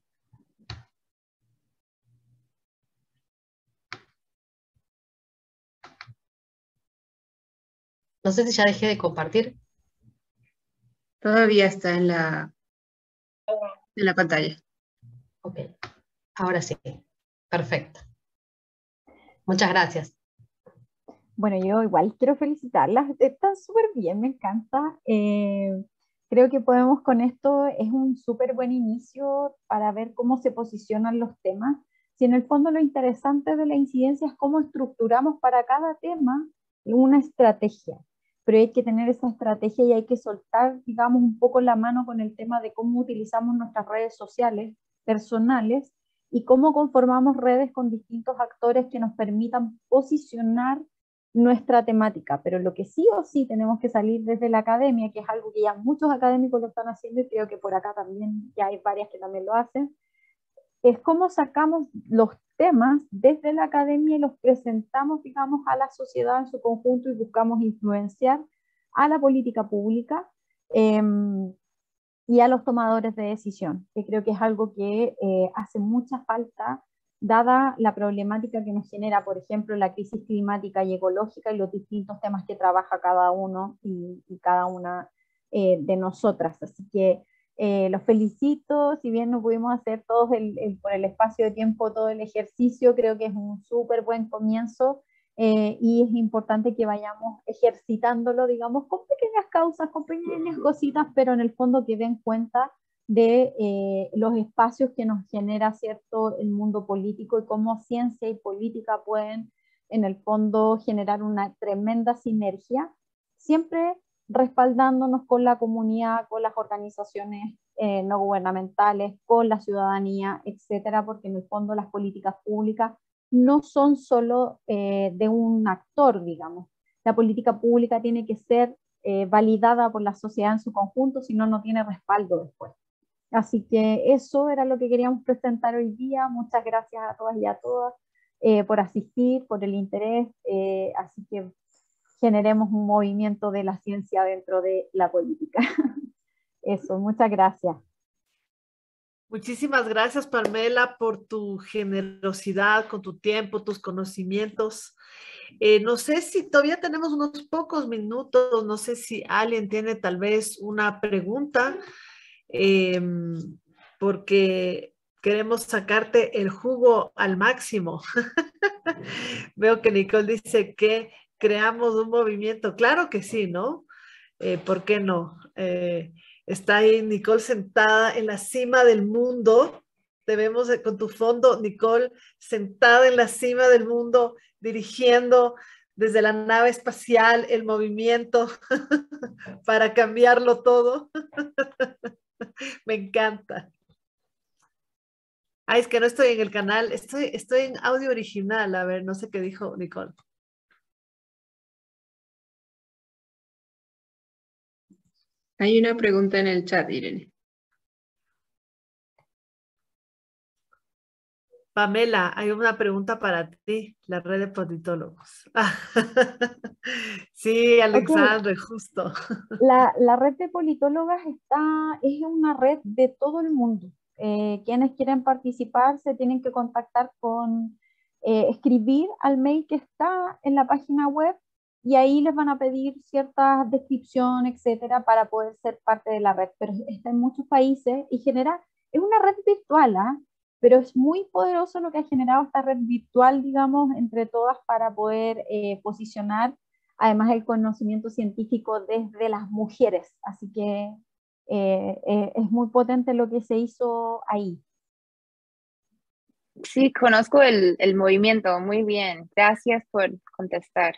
[SPEAKER 8] No sé si ya dejé de compartir.
[SPEAKER 3] Todavía está en la pantalla.
[SPEAKER 8] Ok, ahora sí. Perfecto. Muchas gracias.
[SPEAKER 1] Bueno, yo igual quiero felicitarlas, están súper bien, me encanta. Creo que podemos con esto, es un súper buen inicio para ver cómo se posicionan los temas. Si en el fondo lo interesante de la incidencia es cómo estructuramos para cada tema una estrategia, pero hay que tener esa estrategia y hay que soltar, digamos, un poco la mano con el tema de cómo utilizamos nuestras redes sociales personales y cómo conformamos redes con distintos actores que nos permitan posicionar nuestra temática, pero lo que sí o sí tenemos que salir desde la academia, que es algo que ya muchos académicos lo están haciendo y creo que por acá también ya hay varias que también lo hacen, es cómo sacamos los temas desde la academia y los presentamos, digamos, a la sociedad en su conjunto y buscamos influenciar a la política pública y a los tomadores de decisión, que creo que es algo que hace mucha falta dada la problemática que nos genera, por ejemplo, la crisis climática y ecológica y los distintos temas que trabaja cada uno y cada una de nosotras. Así que los felicito, si bien no pudimos hacer todos por el espacio de tiempo todo el ejercicio, creo que es un súper buen comienzo y es importante que vayamos ejercitándolo, digamos, con pequeñas causas, con pequeñas cositas, pero en el fondo que den cuenta de los espacios que nos genera, ¿cierto?, el mundo político y cómo ciencia y política pueden, en el fondo, generar una tremenda sinergia, siempre respaldándonos con la comunidad, con las organizaciones no gubernamentales, con la ciudadanía, etcétera, porque en el fondo las políticas públicas no son solo de un actor, digamos. La política pública tiene que ser validada por la sociedad en su conjunto, si no, no tiene respaldo después. Así que eso era lo que queríamos presentar hoy día. Muchas gracias a todas y a todas por asistir, por el interés. Así que generemos un movimiento de la ciencia dentro de la política. Eso, muchas gracias.
[SPEAKER 2] Muchísimas gracias, Pamela, por tu generosidad, con tu tiempo, tus conocimientos. No sé si todavía tenemos unos pocos minutos, no sé si alguien tiene tal vez una pregunta, porque queremos sacarte el jugo al máximo. Veo que Nicole dice que creamos un movimiento. Claro que sí, ¿no? ¿Por qué no? Está ahí Nicole sentada en la cima del mundo. Te vemos con tu fondo, Nicole, sentada en la cima del mundo, dirigiendo desde la nave espacial el movimiento para cambiarlo todo. Me encanta. Ay, es que no estoy en el canal, estoy en audio original. A ver, no sé qué dijo Nicole.
[SPEAKER 3] Hay una pregunta en el chat, Irene.
[SPEAKER 2] Pamela, hay una pregunta para ti, la red de politólogos. Sí, Alexandre, justo.
[SPEAKER 1] La red de politólogas es una red de todo el mundo. Quienes quieren participar se tienen que contactar escribir al mail que está en la página web y ahí les van a pedir ciertas descripciones, etcétera, para poder ser parte de la red. Pero está en muchos países y es una red virtual, ¿ah? Pero es muy poderoso lo que ha generado esta red virtual, digamos, entre todas para poder posicionar además el conocimiento científico desde las mujeres. Así que es muy potente lo que se hizo ahí.
[SPEAKER 5] Sí, conozco el movimiento muy bien. Gracias por contestar.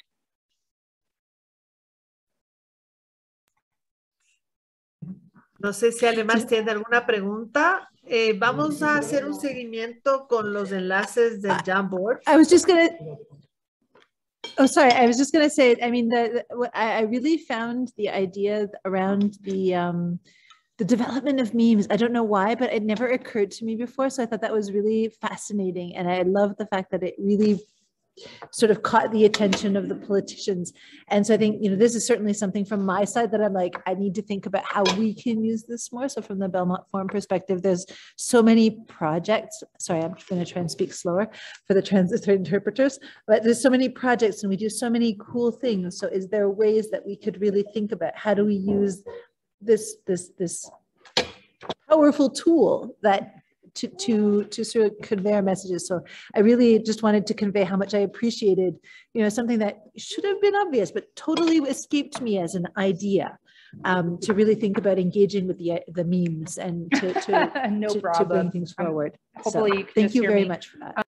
[SPEAKER 2] No sé si además tiene alguna pregunta. Vamos a hacer un seguimiento con los enlaces del Jamboard.
[SPEAKER 10] I was just gonna. Oh, sorry. I was just gonna say. I mean, I really found the idea around the development of memes. I don't know why, but it never occurred to me before. So I thought that was really fascinating, and I love the fact that it really sort of caught the attention of the politicians. And so I think, this is certainly something from my side that I'm like, I need to think about how we can use this more. So from the Belmont Forum perspective, there's so many projects. Sorry, I'm going to try and speak slower for the transitory interpreters, but there's so many projects and we do so many cool things. So is there ways that we could really think about how do we use this powerful tool that to sort of convey our messages. So I really just wanted to convey how much I appreciated, something that should have been obvious, but totally escaped me as an idea, to really think about engaging with the memes and to bring things forward.
[SPEAKER 11] Hopefully
[SPEAKER 10] so, thank you very much for that.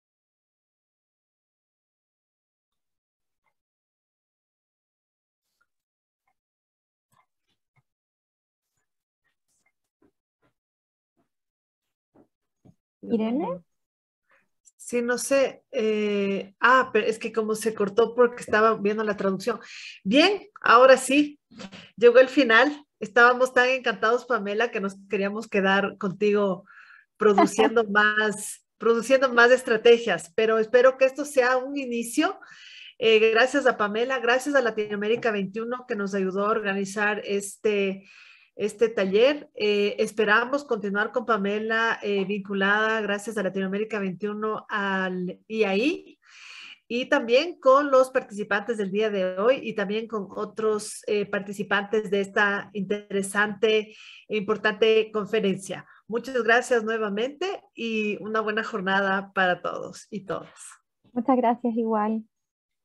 [SPEAKER 1] Irene.
[SPEAKER 2] Sí, no sé. Pero es que como se cortó porque estaba viendo la traducción. Bien, ahora sí, llegó el final. Estábamos tan encantados, Pamela, que nos queríamos quedar contigo produciendo más estrategias, pero espero que esto sea un inicio. Gracias a Pamela, gracias a Latinoamérica 21 que nos ayudó a organizar este taller. Esperamos continuar con Pamela vinculada gracias a Latinoamérica 21 al IAI y también con los participantes del día de hoy y también con otros participantes de esta interesante e importante conferencia. Muchas gracias nuevamente y una buena jornada para todos y todas.
[SPEAKER 1] Muchas gracias igual.